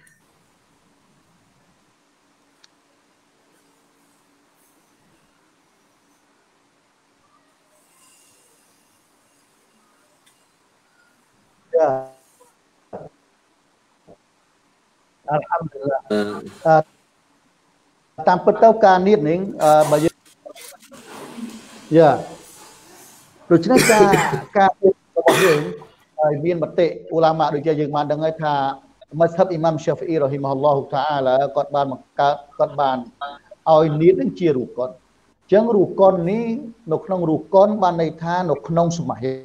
អល់ហាំឌុលឡាតាមពិតទៅការនៀតនេះបើយើងដូច្នេះការរបស់យើងហើយមានមតិអ៊ូឡាម៉ាដូចជាយើងបានដឹងហើយថាមស្ហបអ៊ីម៉ាមស្យាហ្វីអ៊ីរ៉ហ៊ីម៉ាហ៊ុលឡោះតាអាឡាគាត់បានបង្កើតគាត់បានឲ្យនៀតនឹងជារូកុនអញ្ចឹងរូកុននេះនៅក្នុងរូកុនបានន័យថានៅក្នុងសមាហិ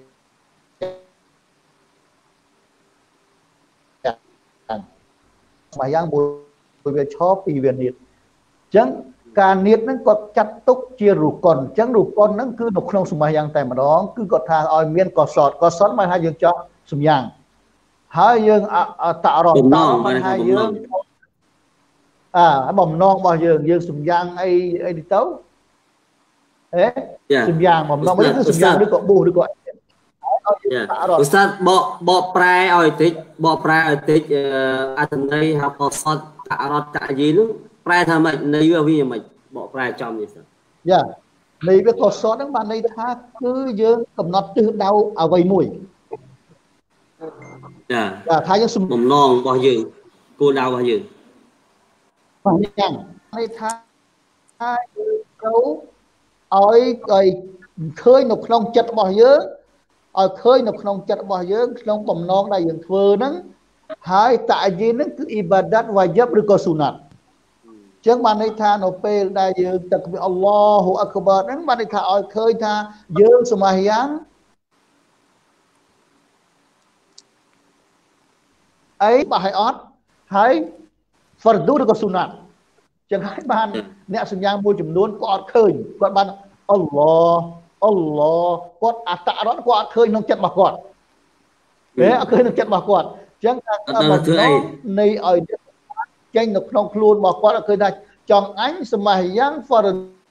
ស្មាយ៉ាងមួយវាឈប់ពីវានៀតអញ្ចឹងការនៀតហ្នឹងគាត់ចាត់ទុកជារូកុនអញ្ចឹងរូកុនហ្នឹងគឺនៅក្នុងសម្បាយ៉ាងតែម្ដងគឺគាត់ថាឲ្យមានកសតមកថាយើងចោះសម្យ៉ាងហើយយើងតរតមកថាយើងបំណងរបស់យើងសម្យ៉ាងអីនេះទៅសម្យ៉ាងបំណងនេះគឺសម្យ៉ាងឬក៏ប៊ូឬក៏ឧស្សាហ៍បកប្រែឲ្យតិចបកប្រែឲ្យតិចអត្ថន័យហៅកសតតរតយីនោះប្រែថាម៉េចន័យវាយ៉ាងម៉េចបកប្រែចំនេះសិនយ៉ាន័យវាកសតហ្នឹងបានន័យថាគឺយើងកំណត់ទិសដៅអ្វីមួយថាយើងបំណងរបស់យើងគោលដៅរបស់យើងបាទយ៉ាងន័យថាយើងត្រូវឲ្យឃើញនៅក្នុងចិត្តរបស់យើងឲ្យឃើញនៅក្នុងចិត្តរបស់យើងក្នុងបំណងដែលយើងធ្វើហ្នឹងហើយតាយីហ្នឹងគឺអ៊ីបាដាតវ៉ាជីបឬក៏ស៊ូណាត់អញ្ចឹងបានន័យថានៅពេលដែលយើងតាក់ប៊ីអល់ឡោហ៊ូអក្បារហ្នឹងបានន័យថាឲ្យឃើញថាយើងសមាហយ៉ាងអីបើឲ្យអត់ហើយហ្វរឌូឬក៏ស៊ូណាត់អញ្ចឹងហើយបានអ្នកសញ្ញាមួយចំនួនក៏អត់ឃើញគាត់បានអល់ឡោគាត់អតរតគាត់អត់ឃើញក្នុងចិត្តរបស់គាត់អត់ឃើញក្នុងចិត្តរបស់គាត់អញ្ចឹងថានៃឲ្យចេញនៅក្នុងខ្លួនរបស់គាត់អត់ឃើញថាចង់អញសមាហយ៉ាងហ្វរ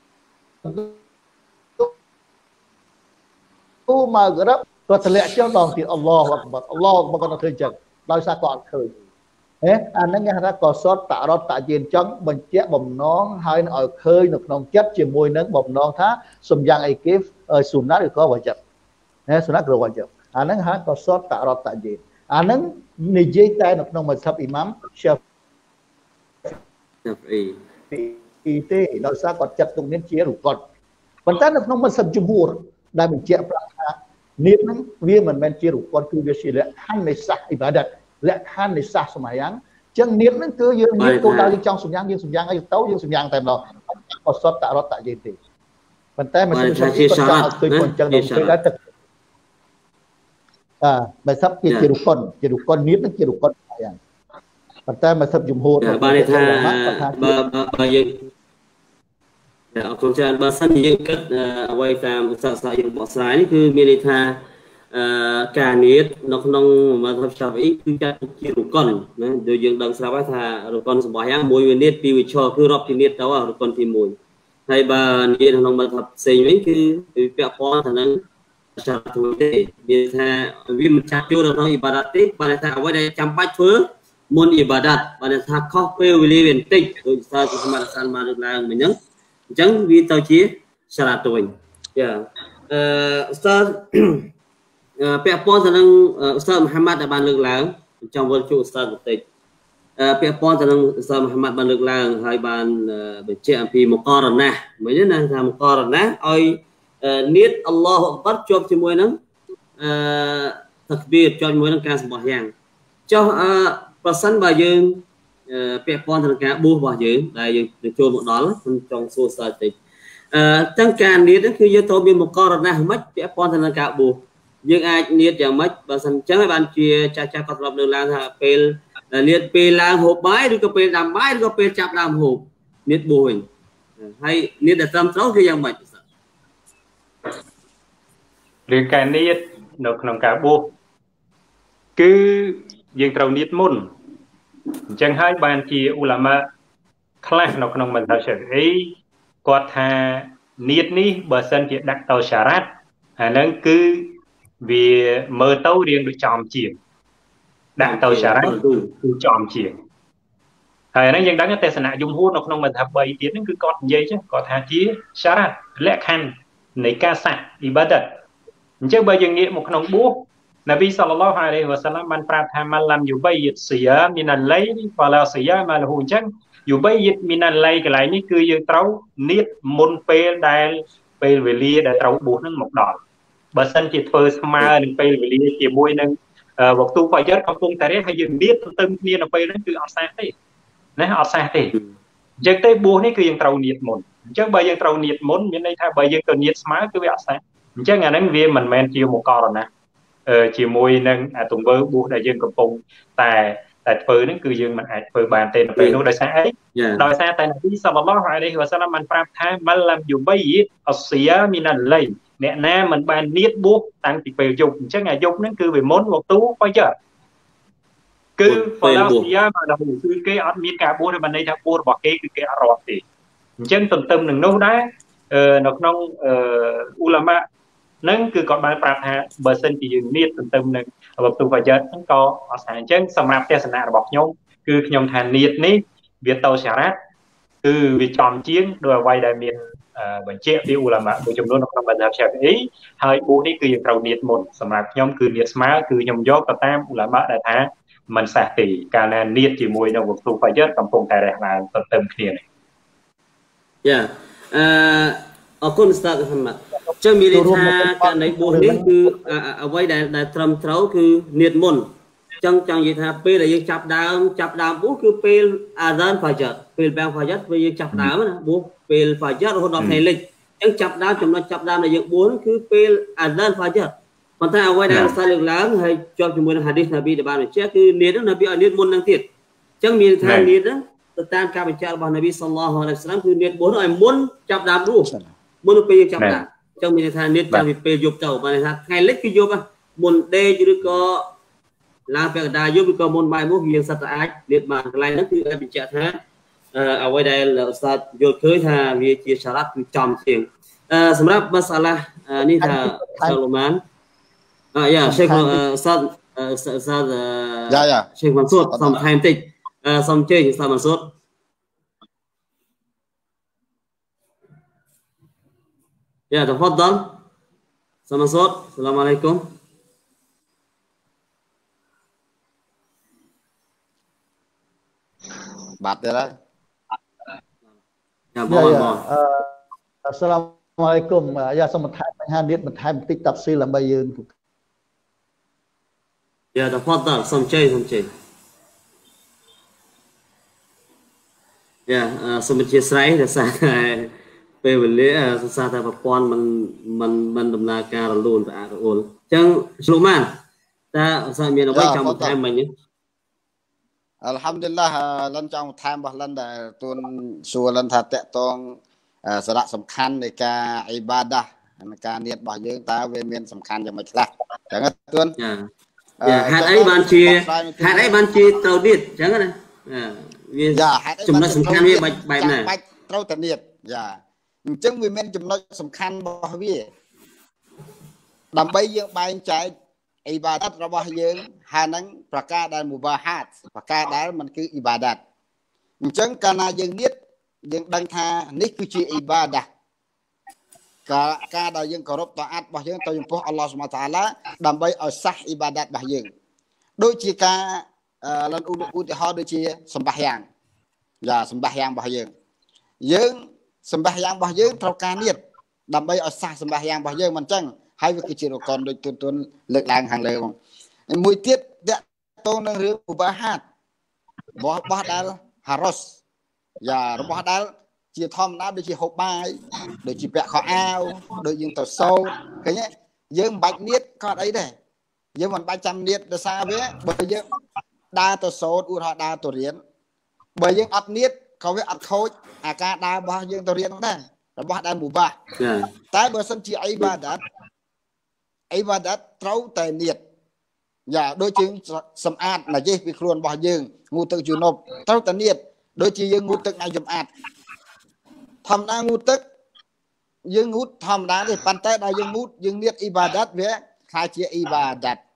ឌូម៉ាហ្គ្រិបគាត់ធ្លាក់ចុះដល់ទៀតអល់ឡោះអក្បារគាត់ឃើញចឹងដោយសារគាត់អត់ឃើញអាហ្នឹងគេហៅថាកសតតរតយីនចង់បញ្ជាក់បំណងហើយឲ្យឃើញនៅក្នុងចិត្តជាមួយនឹងបំណងថាសំយ៉ាងអីគេស៊ូណាត់ឬក៏វ៉ាជីបស៊ូណាត់ឬវ៉ាជីបអាហ្នឹងហៅកសតតរតយីនអាហ្នឹងនិយាយតែនៅក្នុងមស្ហបអ៊ីម៉ាមស្យាហ្ពីទេដោយសារគាត់ចាត់ទុកនេះជារូបគាត់ប៉ុន្តែនៅក្នុងមស្សិបជំហួរដែលបញ្ជាក់ប្រាប់ថានាគហ្នឹងវាមិនមែនជារូបគាត់គឺវាជាលក្ខខណ្ឌនៃសាសអ៊ីបាដាតលក្ខខណ្ឌនៃសាសសម្រាប់យ៉ាងអញ្ចឹងនាគហ្នឹងគឺយើងមានគោលដៅយើងចង់សម្យ៉ាងយើងសម្យ៉ាងអីទៅយើងសម្យ៉ាងតែម្ដងអត់សតតរតតយេទេប៉ុន្តែមិនសិនជាគាត់ចង់ឲ្យឃើញអញ្ចឹងទៅពេលដែរទឹកបើសិបជារូបគាត់នាគហ្នឹងជារូបគាត់យ៉ាងប៉ុន្តែមកសិបជំហរបានថាបើយើងអរគុណច្រើនបើសិនយើងគិតអ្វីតាមសាស្ត្រយើងបកស្រាយនេះគឺមានន័យថាការនាតនៅក្នុងមធ្យមឆាហ្វីគឺចាត់ជារុកុនណាដូចយើងដឹងស្រាប់ហើយថារុកុនសម្បោះយ៉ាងមួយវានាតពីរវាឈរគឺរាប់ជានាតទៅរុកុនទី1ហើយបើនិយាយក្នុងមធ្យមផ្សេងវិញគឺពាក់ព័ន្ធទៅនឹងចាត់ធ្វើទេមានថាវាមិនចាត់ចូលក្នុងអ៊ីបាដាតទេបានថាអ្វីដែលចាំបាច់ធ្វើមុនអ៊ីបាដាតបានថាខុសពេលវេលាវាបន្តិចដូចសារសមត្ថសានមកលើកឡើងមិញហ្នឹងអញ្ចឹងវាទៅជាសារ៉ាទៅវិញយ៉ាស្ទើពាក់ព័ន្ធទៅនឹងឧស្សាហ៍មូហាម៉ាត់ដែលបានលើកឡើងចង់វិលជួឧស្សាហ៍បន្តិចពាក់ព័ន្ធទៅនឹងឧស្សាហ៍មូហាម៉ាត់បានលើកឡើងហើយបានបញ្ជាក់អំពីមុការណាស់មិញណាថាមុការណាស់ឲ្យនាតអល់ឡោះអក្បារជាប់ជាមួយនឹងតាក្បៀរជាប់ជាមួយនឹងការសម្បោះយ៉ាងចុះប្រសិនបើយើងពាក់ព័ន្ធទៅនឹងការបួសរបស់យើងដែលយើងចូលមកដល់ខ្ញុំចង់សួរសាស្ត្រតិចទាំងការនាតហ្នឹងគឺយើងត្រូវមានមុការណាស់មិនពាក់ព័ន្ធទៅនឹងការបួសយើងអាចនាតយ៉ាងម៉េចបើសិនអញ្ចឹងឲ្យបានជាចាស់គាត់ធ្លាប់លើកឡើងថាពេលនាតពេលឡើងហូបបាយឬក៏ពេលដាំបាយឬក៏ពេលចាប់ដើមហូបនាតបួសវិញហើយនាតដែលត្រឹមត្រូវគឺយ៉ាងម៉េចរឿងការនាតនៅក្នុងការបួសគឺយើងត្រូវនាតមុនអញ្ចឹងហើយបានជាអ៊ូឡាម៉ាខ្លះនៅក្នុងមន្ទិលឆាហ្វីអ៊ីគាត់ថានាតនេះបើសិនជាដាក់ទៅសារ៉ាត់អាហ្នឹងគឺវាមើលទៅរៀងដូចចំជាងដាក់ទៅសារ៉ាត់គឺចំជាងហើយហ្នឹងយើងដឹងថាទេសនៈយមហួរនៅក្នុងមន្ទិល3ទៀតហ្នឹងគឺគាត់និយាយចឹងគាត់ថាជាសារ៉ាត់លក្ខខណ្ឌនៃការសាសអ៊ីបាដាតអញ្ចឹងបើយើងងាកមកក្នុងបួសនប៊ីសល្លឡោះអាឡៃហ៊ីវ៉ាសាឡាមបានប្រាប់ថាម៉ាឡាំយូបៃយិតស៊ីយ៉ាមីណាឡៃហ្វាឡាស៊ីយ៉ាម៉ាលហ៊ូអញ្ចឹងយូបៃយិតមីណាឡៃកន្លែងនេះគឺយើងត្រូវនាតមុនពេលដែលពេលវេលាដែលត្រូវបួសនឹងមកដល់បើសិនជាធ្វើស្មើនឹងពេលវេលាជាមួយនឹងវ៉ាក់ទូហ្វាយរកំពុងតែរះហើយយើងនាតទន្ទឹមគ្នានៅពេលហ្នឹងគឺអត់សះទេណាអត់សះទេអញ្ចឹងទេបួសនេះគឺយើងត្រូវនាតមុនអញ្ចឹងបើយើងត្រូវនាតមុនមានន័យថាបើយើងទៅនាតស្មើគឺវាអត់សះអញ្ចឹងអាហ្នឹងវាមិនមែនជាមុករណាជាមួយនឹងទង្វើបួសដែលយើងកំពុងតែធ្វើហ្នឹងគឺយើងមិនអាចធ្វើបានទេនៅពេលនោះដោយសារអីដោយសារតែនប៊ីសល្លឡោះអាឡៃហ៊ីវ៉ាសាឡាមបានប្រាប់ថាម៉ាឡាំយូបៃយិតអស្ស៊ីយ៉ាមីណាឡៃអ្នកណាមិនបាននាតបួសតាំងពីពេលយប់អញ្ចឹងអាយប់ហ្នឹងគឺវាមុនវ៉ាក់ទូហ្វាយរគឺហ្វាឡាស៊ីយ៉ាមកដល់គឺគេអត់មានការបួសទេបានន័យថាបួសរបស់គេគឺគេអត់រាប់ទេអញ្ចឹងទន្ទឹមនឹងនោះដែរនៅក្នុងអ៊ូឡាម៉ាហ្នឹងគឺគាត់បានប្រាប់ថាបើសិនជាយើងនាតទន្ទឹមនឹងវ៉ាក់ទូហ្វាយរហ្នឹងក៏អត់ស្អាតអញ្ចឹងសម្រាប់ទស្សនៈរបស់ខ្ញុំគឺខ្ញុំថានាតនេះវាទៅសារ៉ាត់គឺវាចំជាងដោយអ្វីដែលមានបញ្ជាក់ពីអ៊ូឡាម៉ាមួយចំនួននៅក្នុងមន្ទិលឆាហ្វីអ៊ីហើយបួសនេះគឺយើងត្រូវនាតមុនសម្រាប់ខ្ញុំគឺនាតស្មើគឺខ្ញុំយកទៅតាមអ៊ូឡាម៉ាដែលថាមិនសះទេកាលណានាតជាមួយនៅវ៉ាក់ទូហ្វាយរកំពុងតែរះឡើងទន្ទឹមគ្នានេះយ៉ាអរគុណស្តាប់ហាម៉ាត់ចឹងមានន័យថាករណីបួសនេះគឺអ្វីដែលត្រឹមត្រូវគឺនាតមុនចឹងចង់និយាយថាពេលដែលយើងចាប់ដើមបួសគឺពេលអាហ្សានហ្វាយរពេលបាំងហ្វាយរពេលយើងចាប់ដើមណាបួសពេលហ្វាយររហូតដល់ថ្ងៃលិចចឹងចាប់ដើមចំណុចចាប់ដើមដែលយើងបួសគឺពេលអាហ្សានហ្វាយរប៉ុន្តែអ្វីដែលសាលើកឡើងហើយជាប់ជាមួយនឹងហាឌីសនប៊ីដែលបានបញ្ជាក់គឺនាតហ្នឹងនប៊ីឲ្យនាតមុនហ្នឹងទៀតចឹងមានថានាតហ្នឹងទៅតាមការបញ្ជាក់របស់នប៊ីសល្លឡោះអាឡៃហ៊ីវ៉ាសាឡាមគឺនាតបួសឲ្យមុនចាប់ដើមបួសមុនពេលយើងចាប់ដើមចឹងមានថានាតតាំងពីពេលយប់ទៅបានថាថ្ងៃលិចគឺយប់មុនដេកឬក៏ឡើងពាក់កណ្ដាលយប់ឬក៏មុនបាយមុខយើងសិតតែអាចនាតបានកន្លែងហ្នឹងគឺអាចបញ្ជាក់ថាអ្វីដែលឧស្សាហ៍យល់ឃើញថាវាជាសារ៉ាត់គឺចំជាងសម្រាប់ម៉ាសាឡានេះថាសាឡូម៉ានយ៉ា Sheikh សាSheikh Mansour សូមថែមតិចសូមជើញសាMansour يا تفضل سمسور السلام عليكم بعد ده dạ bon Assalamualaikum យ៉ាសូមបន្ថែមបញ្ហានេះបន្ថែមបន្តិចតាប់ស៊ីដើម្បីយើង dạ تفضل សូមជ័យdạ សូមអធិស្ឋានដោយសារតែពេលវេលាសរសើរតែប្រព័ន្ធมันដំណើរការរលូនប្រអាក់រអួលអញ្ចឹងឆ្លុះបានតើអសាមានអ្វីចង់បន្ថែមមិញ Alhamdulillah លិនចង់បន្ថែមរបស់លិនដែលទួនសួរលិនថាតកតងសារៈសំខាន់នៃការអ៊ីបាដាការនៀតរបស់យើងតើវាមានសំខាន់យ៉ាងម៉េចខ្លះអញ្ចឹងទួនហេតុអីបានជាត្រូវនៀតអញ្ចឹងណាវាចំណុចសំខាន់វាបែបណាបាច់ត្រូវតែនៀតយ៉ាអញ្ចឹងវាមានចំណុចសំខាន់របស់វាដើម្បីយើងបែងចែកអ៊ីបាដាតរបស់យើងហើយនឹងប្រការដែលមូបាហាតប្រការដែលมันគឺអ៊ីបាដាតអញ្ចឹងកាលណាយើងនៀតយើងដឹងថានេះគឺជាអ៊ីបាដាតការដែលយើងគោរពតអាតរបស់យើងទៅចំពោះអល់ឡោះស៊ុបហានតាឡាដើម្បីឲ្យសះអ៊ីបាដាតរបស់យើងដូចជាការលន់ឧទាហរណ៍ដូចជាសម្បះយ៉ាងយ៉ាសម្បះយ៉ាងរបស់យើងសម្បះយ៉ាងរបស់យើងត្រូវការនៀតដើម្បីឲ្យសះសម្បះយ៉ាងរបស់យើងមិនអញ្ចឹងហើយវាគឺជារកនដូចទួនលើកឡើងខាងលើបងមួយទៀតតកតងនឹងរឿងឧបាហាតរបស់ដែលហារ៉ុសយ៉ារបស់ដែលជាធម្មតាដូចជាហូបបាយដូចជាពាក់ខោអាវដូចយើងទៅសូត្រឃើញទេយើងមិនបាច់នៀតក៏អត់អីដែរយើងមិនបាច់ចាំនៀតដោយសារវាបើយើងដើរទៅសូត្រឧទាហរណ៍ដើរទៅរៀនបើយើងអត់នៀតក៏វាអត់ខូចអាការដើររបស់យើងទៅរៀនហ្នឹងដែររបស់ដែលមូបាតែបើសិនជាអ៊ីបាដាតត្រូវតែនៀតយ៉ាដូចជាសម្អាតណាយេពីខ្លួនរបស់យើងងូទឹកជូនប់ត្រូវតែនៀតដូចជាយើងងូទឹកថ្ងៃចំអាតធម្មតាងូទឹកយើងងូតធម្មតាទេប៉ុន្តែដល់យើងងូតយើងនៀតអ៊ីបាដាតវាខ្លាយជាអ៊ីបាដាត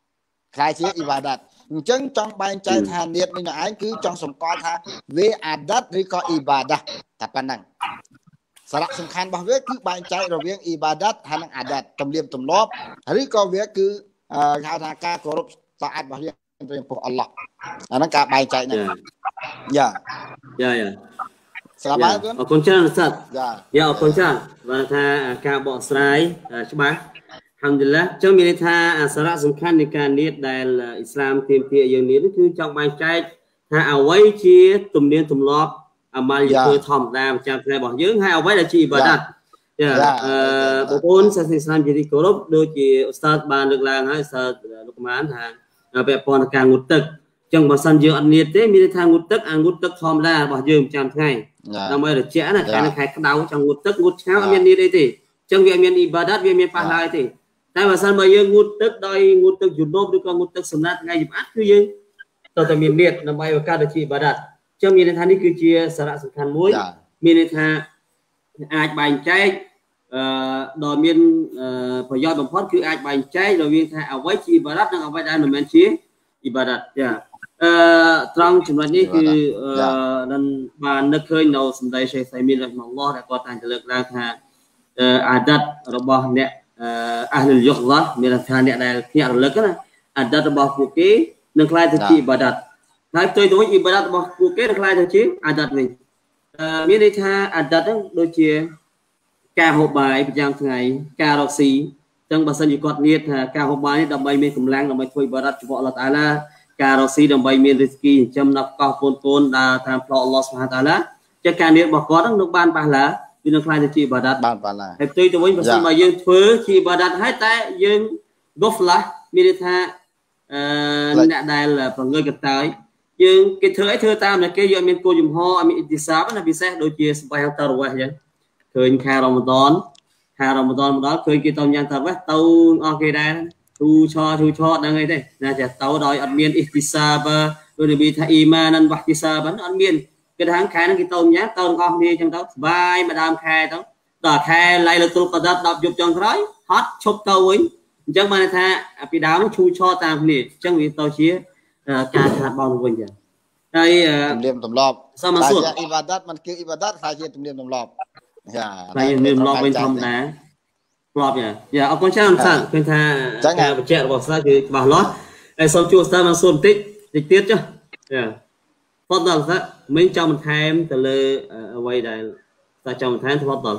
អញ្ចឹងចង់បែងចែកថានៀតនេះឯងគឺចង់សម្គាល់ថាវាអាដាតឬក៏អ៊ីបាដាតែប៉ុណ្ណឹងសារៈសំខាន់របស់វាគឺបែងចែករវាងអ៊ីបាដាតហើយនិងអាដាតទំនៀមទម្លាប់ឬក៏វាគឺហៅថាការគោរពតអាតរបស់យើងទៅចំពោះអល់ឡោះអាហ្នឹងការបែងចែកហ្នឹងយ៉ាស្រាប់ហើយអរគុណច្រើនសាត់យ៉ាអរគុណច្រើនបានថាការបកស្រាយច្បាស់ហាំឌុលឡាចឹងមានន័យថាសារៈសំខាន់នៃការនៀតដែលអ៊ីស្លាមទាមទារយើងនៀតគឺចង់បែងចែកថាអ្វីជាទំនៀមទម្លាប់អាម៉ាល់យើងធ្វើធម្មតាប្រចាំថ្ងៃរបស់យើងហើយអ្វីដែលជាអ៊ីបាដាតបងប្អូនសាសនាអ៊ីស្លាមជាទីគោរពដូចជាឧស្សាហ៍បានលើកឡើងហើយឧស្សាហ៍លោកម៉ានថាពាក់ព័ន្ធនឹងការងូតទឹកអញ្ចឹងបើសិនយើងអត់នៀតទេមានន័យថាងូតទឹកអាងូតទឹកធម្មតារបស់យើងប្រចាំថ្ងៃដើម្បីត្រជាក់ណាខែក្តៅចង់ងូតទឹកងូតឆ្ងាវអត់មាននៀតអីទេអញ្ចឹងវាអត់មានអ៊ីបាដាតវាមានប៉ះឡើយទេតែបើសិនបើយើងងូតទឹកដោយងូតទឹកយូណូបឬក៏ងូតទឹកសម្រាប់ថ្ងៃចំអាត់គឺយើងត្រូវតែមាននៀតដើម្បីបង្កើតជាអ៊ីបាដាតចឹងមានន័យថានេះគឺជាសារៈសំខាន់មួយមានន័យថាអាចបែងចែកដោយមានប្រយោជន៍បំផុតគឺអាចបែងចែករវាងថាអ្វីជាអ៊ីបាដាតនិងអ្វីដែលមិនមែនជាអ៊ីបាដាតត្រង់ចំណុចនេះគឺបាននឹកឃើញនៅសម្ដីសេខសៃមីនរ៉ហ៊ីម៉ាអល់ឡោះដែលគាត់តែងតែលើកឡើងថាអាដាតរបស់អ្នកអាហ្លុលយុហ្លាមានន័យថាអ្នកដែលភ្ញាក់រលឹកណាអាដាតរបស់ពួកគេនឹងក្លាយទៅជាអ៊ីបាដាតហើយផ្ទុយទៅវិញអ៊ីបាដាតរបស់ពួកគេនឹងក្លាយទៅជាអាដាតវិញមានន័យថាអាដាតហ្នឹងដូចជាការហូបបាយប្រចាំថ្ងៃការរកស៊ីចឹងបើសិនជាគាត់នៀតថាការហូបបាយនេះដើម្បីមានកម្លាំងដើម្បីធ្វើអ៊ីបាដាតចំពោះអល់ឡោះតាឡាការរកស៊ីដើម្បីមានរីស្គីចិញ្ចឹមដល់កោះកូនដើរតាមផ្លូវអល់ឡោះស៊ុបហានតាឡាចឹងការនៀតរបស់គាត់ហ្នឹងនឹងបានប៉ះឡាវានឹងក្លាយទៅជាអ៊ីបាដាតបានប៉ះឡាហើយផ្ទុយទៅវិញបើសិនបើយើងធ្វើជាអ៊ីបាដាតហើយតែយើងហ្គហ្វឡាមានន័យថាអ្នកដែលប្រងើយកន្តើយយើងគេធ្វើអីធ្វើតាមតែគេយកមានគោលជំហរអត់មានអ៊ីទីសាបណាពិសេសដូចជាសម្បៃហៅតារវ៉េះអញ្ចឹងឃើញខែរ៉ម៉ាដនមកដល់ឃើញគេទៅញ៉ាំតារវ៉េះទៅអស់គេដែរឈូឆដឹងអីទេណាចេះទៅដោយអត់មានអ៊ីទីសាបដូចនិយាយថាអ៊ីម៉ានវ៉ាទីសាបអត់មានគេថាខែហ្នឹងគេទៅញ៉ាំទៅទាំងអស់គ្នាអញ្ចឹងទៅសុបាយមកដើមខែទៅដល់ខែឡៃលតុលកដាត10យប់ចុងក្រោយហត់ឈប់ទៅវិញអញ្ចឹងបានថាពីដើមឈូឆតាមគ្នាអញ្ចឹងវាទៅជាការខាតបង់ទៅវិញចឹងហើយទំនៀមទម្លាប់តែជាអ៊ីបាដាតมันគឺអ៊ីបាដាតខ្លាចជាទំនៀមទម្លាប់យ៉ាតែទំនៀមទម្លាប់វិញធម្មតាធ្លាប់យ៉ាអរគុណច្រើនសាឃើញថាការបញ្ជាក់របស់សាគឺច្បាស់លាស់ហើយសូមជួបសាមកសួរបន្តិចទៀតចុះយ៉ាប៉ុន្តែសាមិញចង់បន្ថែមទៅលើអ្វីដែល ta trong tháng thứ tờ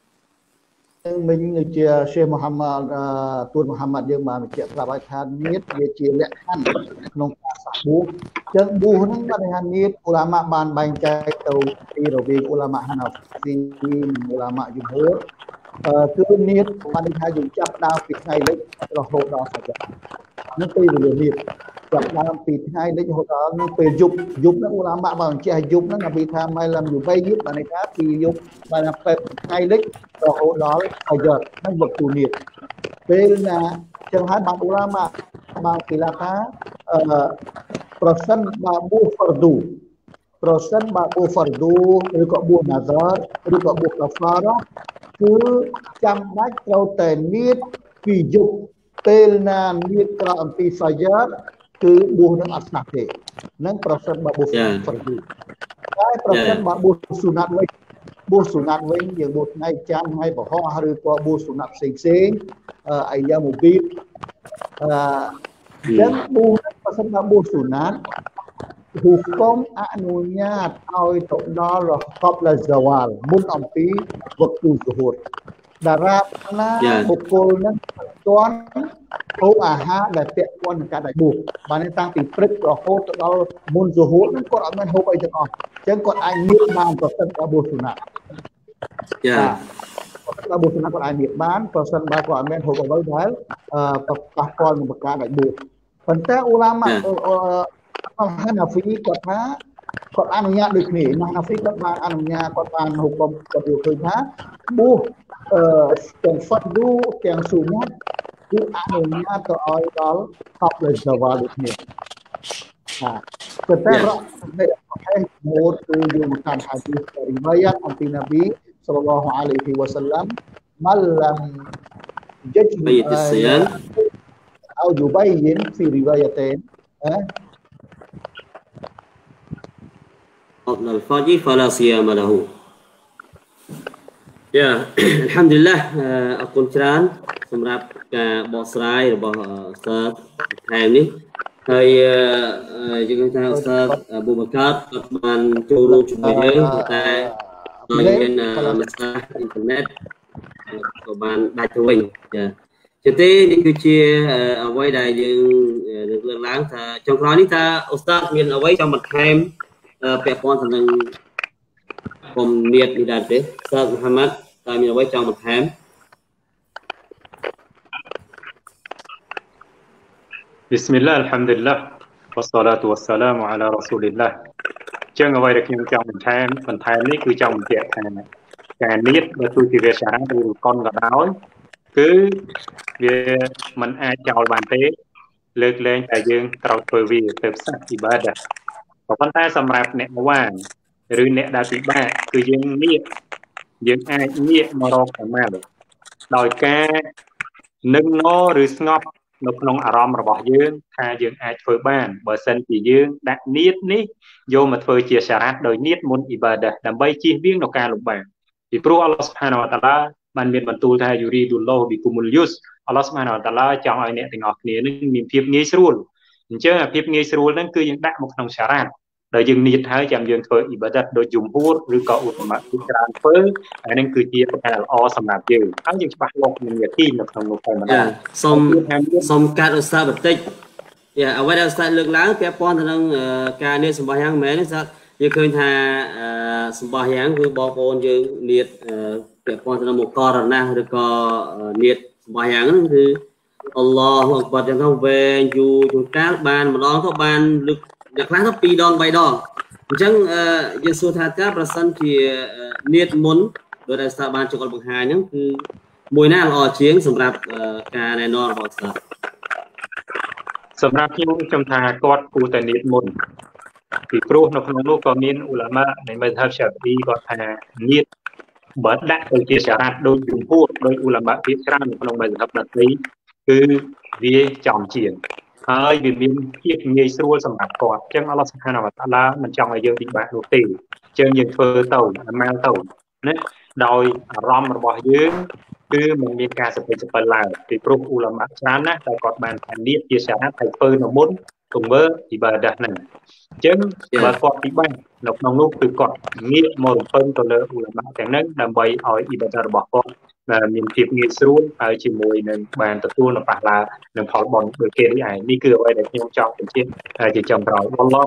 mình chia Sheikh Muhammad tuan Muhammad dương mà mình chia ra bài than niết về chia lệ khăn nông bu chân bu nó mà dengan niết ulama ban bang cai tau di robi ulama Hanafi ulama Jumhur cứ niết ban hai dùng chấp đao việc ngày lấy rồi hộ đó saja nó tùy vào niết chấp đao việc ngày lấy hộ đó nó tùy dục dục nó ulama ban cai dục nó Nabi tham mai làm dùng bay giết bạn này khác thì dục bạn là phải ngày lấy rồi hộ đó saja nó vật tu niết bên là chẳng hạn bạn ulama ban khilafah persen babu fardu persen babu fardu ឬក៏បួស nazar ឬក៏បួស kafara គឺចាំបាច់ត្រូវតែនិយាយពីយុគពេលណានិយាយក្រៅអំពី fajar គឺបួសនឹងអត់ស្ដាប់ទេនឹងប្រសិនបើបួស fardu តែប្រសិនបើបួស sunat វិញបួស sunat វិញយើងបួសថ្ងៃច័ន្ទថ្ងៃពហុឬក៏បួស sunat ផ្សេងៗអាយ៉ាមូប៊ីបdan pasal Abu Sunat hukum anunyatឲ្យទៅដល់រកប់លzawalមុនអំពីវគ្គzuhur តារាបណាបុគ្គលនឹងទាន់ហូបអាហារដែលពាក់ព័ន្ធនឹងការដៃបួសបានតាំងពីព្រឹករហូតទៅដល់មុន zuhur នឹងគាត់អត់មានហូបអីទាំងអស់អញ្ចឹងគាត់អាចញៀនបានប្រសិន Abu Sunat ចាAbu Sunat គាត់អាចញៀនបានប្រសិនបើគាត់អត់មានហូបអ្វីដែលប៉ះពាល់នឹងប្រការដៃបួសប៉ុន្តែឧឡាមាHanafi គាត់ថាគាត់អនុញ្ញាតដូចគ្នាHanafi គាត់បានអនុញ្ញាតគាត់បានហុកមគាត់យល់ឃើញថាបួសទាំង fardu ទាំង sunat គឺអនុញ្ញាតទៅឲ្យដល់កប់លើzawalដូចគ្នាប៉ុន្តែរកនៃប្រហែលម៉ូតគឺយើងតាមហាឌីសរីវ៉ាយ៉ាតអំពីនប៊ីសល្លឡោះអាឡៃហ៊ីវ៉ាសាឡាំម៉ាឡាំយជ្មអ៊ أو يبين في روايتين قبل الفجر فلا صيام له يا الحمد لله អរគុណច្រើនសម្រាប់ការបកស្រាយរបស់សិស្សថែមនេះហើយយើងថាសិស្សអប៊ូបកាតគាត់បានចូលរួមជាមួយយើងតែមានមស្សាអ៊ីនធឺណិតក៏បានដាច់ទៅវិញចាជាទេនេះគឺជាអ្វីដែលយើងលើកឡើងថាចុងក្រោយនេះថាអូស្តាតមានអ្វីចង់បន្ថែមពាក់ព័ន្ធទៅនឹងគំនិតនេះដែរទេសាមហាម៉ាត់តើមានអ្វីចង់បន្ថែម Bismillah alhamdulillah wassalatu wassalamu ala rasulillah ចឹងអ្វីដែលខ្ញុំចង់បន្ថែមនេះគឺចង់បញ្ជាក់ថាការនៀតបើទោះជាវាសារៈឬកុនក៏ដោយគឺវាមិនអាចចោលបានទេលើកលែងតែយើងត្រូវធ្វើវាទៅផ្សះអ៊ីបាដាប៉ុន្តែសម្រាប់អ្នកវាងឬអ្នកដែលពិបាកគឺយើងអាចងាកមករកអាម៉ាល់ដោយការនឹងងឬស្ងប់នៅក្នុងអារម្មណ៍របស់យើងថាយើងអាចធ្វើបានបើសិនជាយើងដាក់នៀតនេះយកមកធ្វើជាសារៈដោយនៀតមុនអ៊ីបាដាដើម្បីជៀសវាងនៅការលំបាកពីព្រោះអល់ឡោះស៊ុបហានវតាឡាបានមានបន្ទូលថាយូរីឌុលឡោះប៊ីគុមុលយុសអល់ឡោះស៊ុបហានវតាឡាចង់ឲ្យអ្នកទាំងអស់គ្នានឹងមានភាពងាយស្រួលអញ្ចឹងអាភាពងាយស្រួលហ្នឹងគឺយើងដាក់មកក្នុងសារ៉ាតដែលយើងនៀតហើយចាំយើងធ្វើអ៊ីបាដាតដោយយំហួរឬក៏ឧបមាគឺច្រើនធ្វើហើយនឹងគឺជាប្រការល្អសម្រាប់យើងហើយយើងច្បាស់លាស់មាននីតិនៅក្នុងនោះតែម្ដងសូមកាត់ឧស្សាហ៍បន្តិចអ្វីដែលឧស្សាហ៍លើកឡើងពាក់ព័ន្ធទៅនឹងការនៀតសម្បះយ៉ាងមែនទេសាយើងឃើញថាសម្បះយ៉ាងគឺបងប្អូនយើងនៀតពាក់ព័ន្ធទៅនឹងមុខករណាឬក៏នៀតសម្បះយ៉ាងហ្នឹងគឺអល់ឡោះអក្បរចឹងទៅវែងយូរជួនកាលបានម្ដងទៅបានលើកអ្នកខ្លះទៅ2 ដង 3 ដងអញ្ចឹងយើងសួរថាតើប្រសិនជានៀតមុនដោយដែលស្ថាប័នចុកបង្ហាញហ្នឹងគឺមួយណាល្អជាងសម្រាប់ការណែនាំរបស់ស្ថាប័នសម្រាប់ខ្ញុំថាគាត់គួរតែនៀតមុនពីព្រោះនៅក្នុងនោះក៏មានឧឡាម៉ានៃមជ្ឈមឆាហ្វីគាត់ថានៀតបើដាក់ទៅជាសារ៉ាត់ដោយជំហួរដោយឧឡាម៉ាភាគច្រើននៅក្នុងមជ្ឈមដតីគឺវាចំជាងហើយវាមានភាពងាយស្រួលសម្រាប់គាត់អញ្ចឹងអល់ឡោះស៊ុបហានវតាឡាមិនចង់ឲ្យយើងពិបាកនោះទេអញ្ចឹងយើងធ្វើទៅអាម៉ាល់ទៅណាដោយអារម្មណ៍របស់យើងគឺមិនមានការសពេចសពិលឡើយពីព្រោះឧឡាម៉ាច្រើនណាស់តែគាត់បានថានៀតជាសារ៉ាត់ហើយធ្វើនៅមុន cùng với ibadat này chứ bà con thì ban nộp nông lúc từ còn nghĩa một phânตัวเลยอุลามะแต่นั้นนำไปเอาอิบาดะរបស់គាត់មានភាពងាយស្រួលហើយជាមួយនឹងបានទទួលនៅប៉ះឡានឹងផលបុណ្យដូចគេនេះឯងនេះគឺអ្វីដែលខ្ញុំចង់បញ្ជាក់ជាចុងក្រោយអល់ឡោះ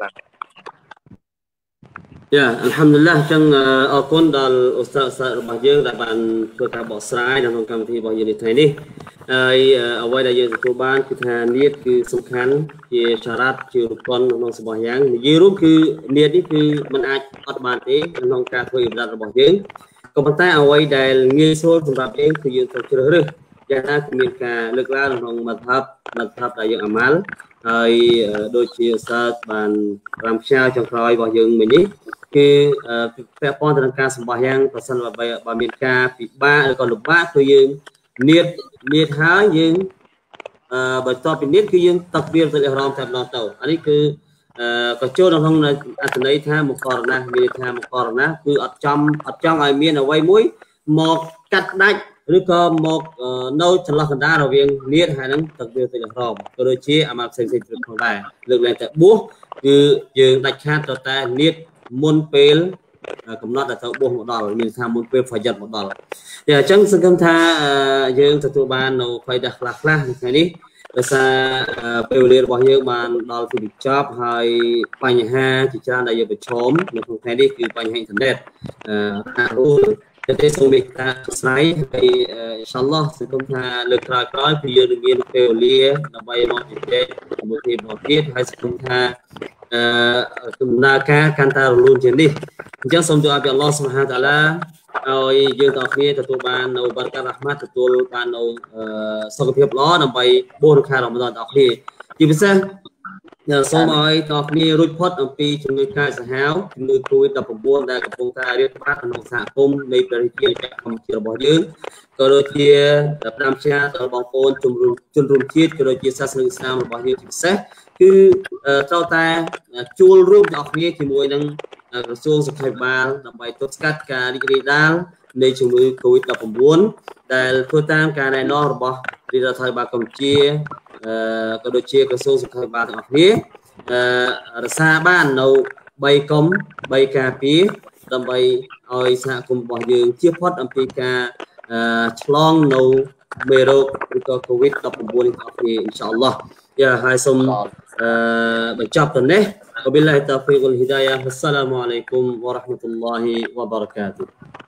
Alhamdulillah ចឹងអរគុណដល់ឧស្សាហ៍របស់យើងដែលបានធ្វើការបកស្រាយនៅក្នុងកម្មវិធីរបស់យើងនេះថ្ងៃនេះហើយអ្វីដែលយើងទទួលបានគឺថានៀតគឺសំខាន់ជាសារ៉ាត់ជារុកុនក្នុងសម្បត្តិយ៉ាងនិយាយរួមគឺនៀតនេះគឺមិនអាចអត់បានទេក្នុងការធ្វើអ៊ីបាដាតរបស់យើងក៏ប៉ុន្តែអ្វីដែលងាយស្រួលសម្រាប់យើងគឺយើងត្រូវជ្រើសរើសយ៉ាងណាគឺមានការលើកឡើងក្នុងមធ្យមដែលយើងអាម៉ាល់ហើយដូចជាឧស្សាហ៍បាន5ផ្សាយចុងក្រោយរបស់យើងមិញនេះគឺពាក់ព័ន្ធទៅនឹងការសម្បត្តិយ៉ាងប្រសិនបើមានការពិបាកឬក៏លំបាកគឺយើងនៀតហើយយើងបើតពីនៀតគឺយើងទឹកវាទៅរំតែម្ដងទៅអានេះគឺក៏ចូលក្នុងអត្ថន័យថាមកករណាមានថាមកករណាគឺអត់ចង់ឲ្យមានអ្វីមួយមកកាត់ដាច់ឬក៏មកនៅចន្លោះកណ្ដាលរវាងនៀតហើយនឹងទឹកវាទៅរំក៏ដូចជាអាម៉ាល់ផ្សេងៗទៀតផងដែរលើកឡើងតែបួសគឺយើងដាច់ខាតទៅតែនៀតមុនពេលកំណត់ដែលទៅបួសមកដល់មានថាមុនពេលហ្វាយិតមកដល់អញ្ចឹងសង្ឃឹមថាយើងទទួលបាននៅផ្នែកខ្លះនៅថ្ងៃនេះដោយសារពេលវេលារបស់យើងបានដល់ទីបញ្ចប់ហើយបញ្ហាជាច្រើនដែលយើងប្រឈមនៅក្នុងថ្ងៃនេះគឺបញ្ហាអ៊ីនធឺណិតការរស់តែសូមមេត្តាស្ដីហើយអ៊ីនសាអល់ឡោះសង្ឃឹមថាលើកក្រោយគឺយើងនឹងមានពេលវេលាដើម្បីមកជជែកជាមួយគ្នាមកទៀតហើយសង្ឃឹមថាដំណើរការកាន់តែរលូនជាងនេះអញ្ចឹងសូមទូអាពីអល់ឡោះស៊ុបហានតាឡាឲ្យយើងទាំងគ្នាទទួលបាននៅបារកាតរ៉ាហ្មាត់ទទួលបាននៅសុខភាពល្អដើម្បីបួសខែរ៉ាម៉ាដនទាំងគ្នាជាពិសេសសូមឲ្យទាំងគ្នារួចផុតអំពីជំងឺកាចសាហាវជំងឺ COVID-19 ដែលកំពុងតែរាតត្បាតក្នុងសហគមន៍នៃប្រទេសកម្ពុជារបស់យើងក៏ដូចជាតាមជាដល់បងប្អូនជនរួមជាតិក៏ដូចជាសាសនាអ៊ីស្លាមរបស់យើងជាពិសេសគឺត្រូវតែជួលរួមទាំងគ្នាជាមួយនឹងក្រសួងសុខាភិបាលដើម្បីទប់ស្កាត់ការរីករាលដាលនៃជំងឺ COVID-19 ដែលធ្វើតាមការណែនាំរបស់រដ្ឋាភិបាលកម្ពុជាក៏ដូចជាក្រសួងសុខាភិបាលទាំងអស់គ្នារក្សាបាននៅ3កុំ3ការពារដើម្បីឲ្យសហគមន៍របស់យើងជៀសផុតអំពីការឆ្លងនៅមេរោគឬក៏ COVID-19 នេះទាំងអស់គ្នាអ៊ីនសាអល់ឡោះហើយសូមបញ្ចប់ទៅនេះوبالله التوفيق والهداية والسلام عليكم ورحمة الله وبركاته.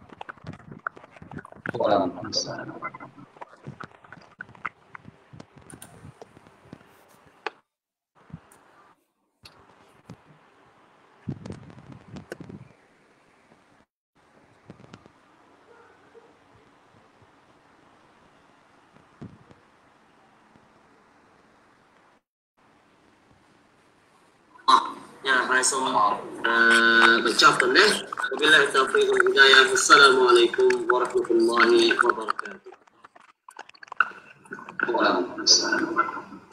Haiសូមបញ្ចប់ទៅនេះوبالله التوفيق والهداية والسلام عليكم ورحمة الله وبركاته.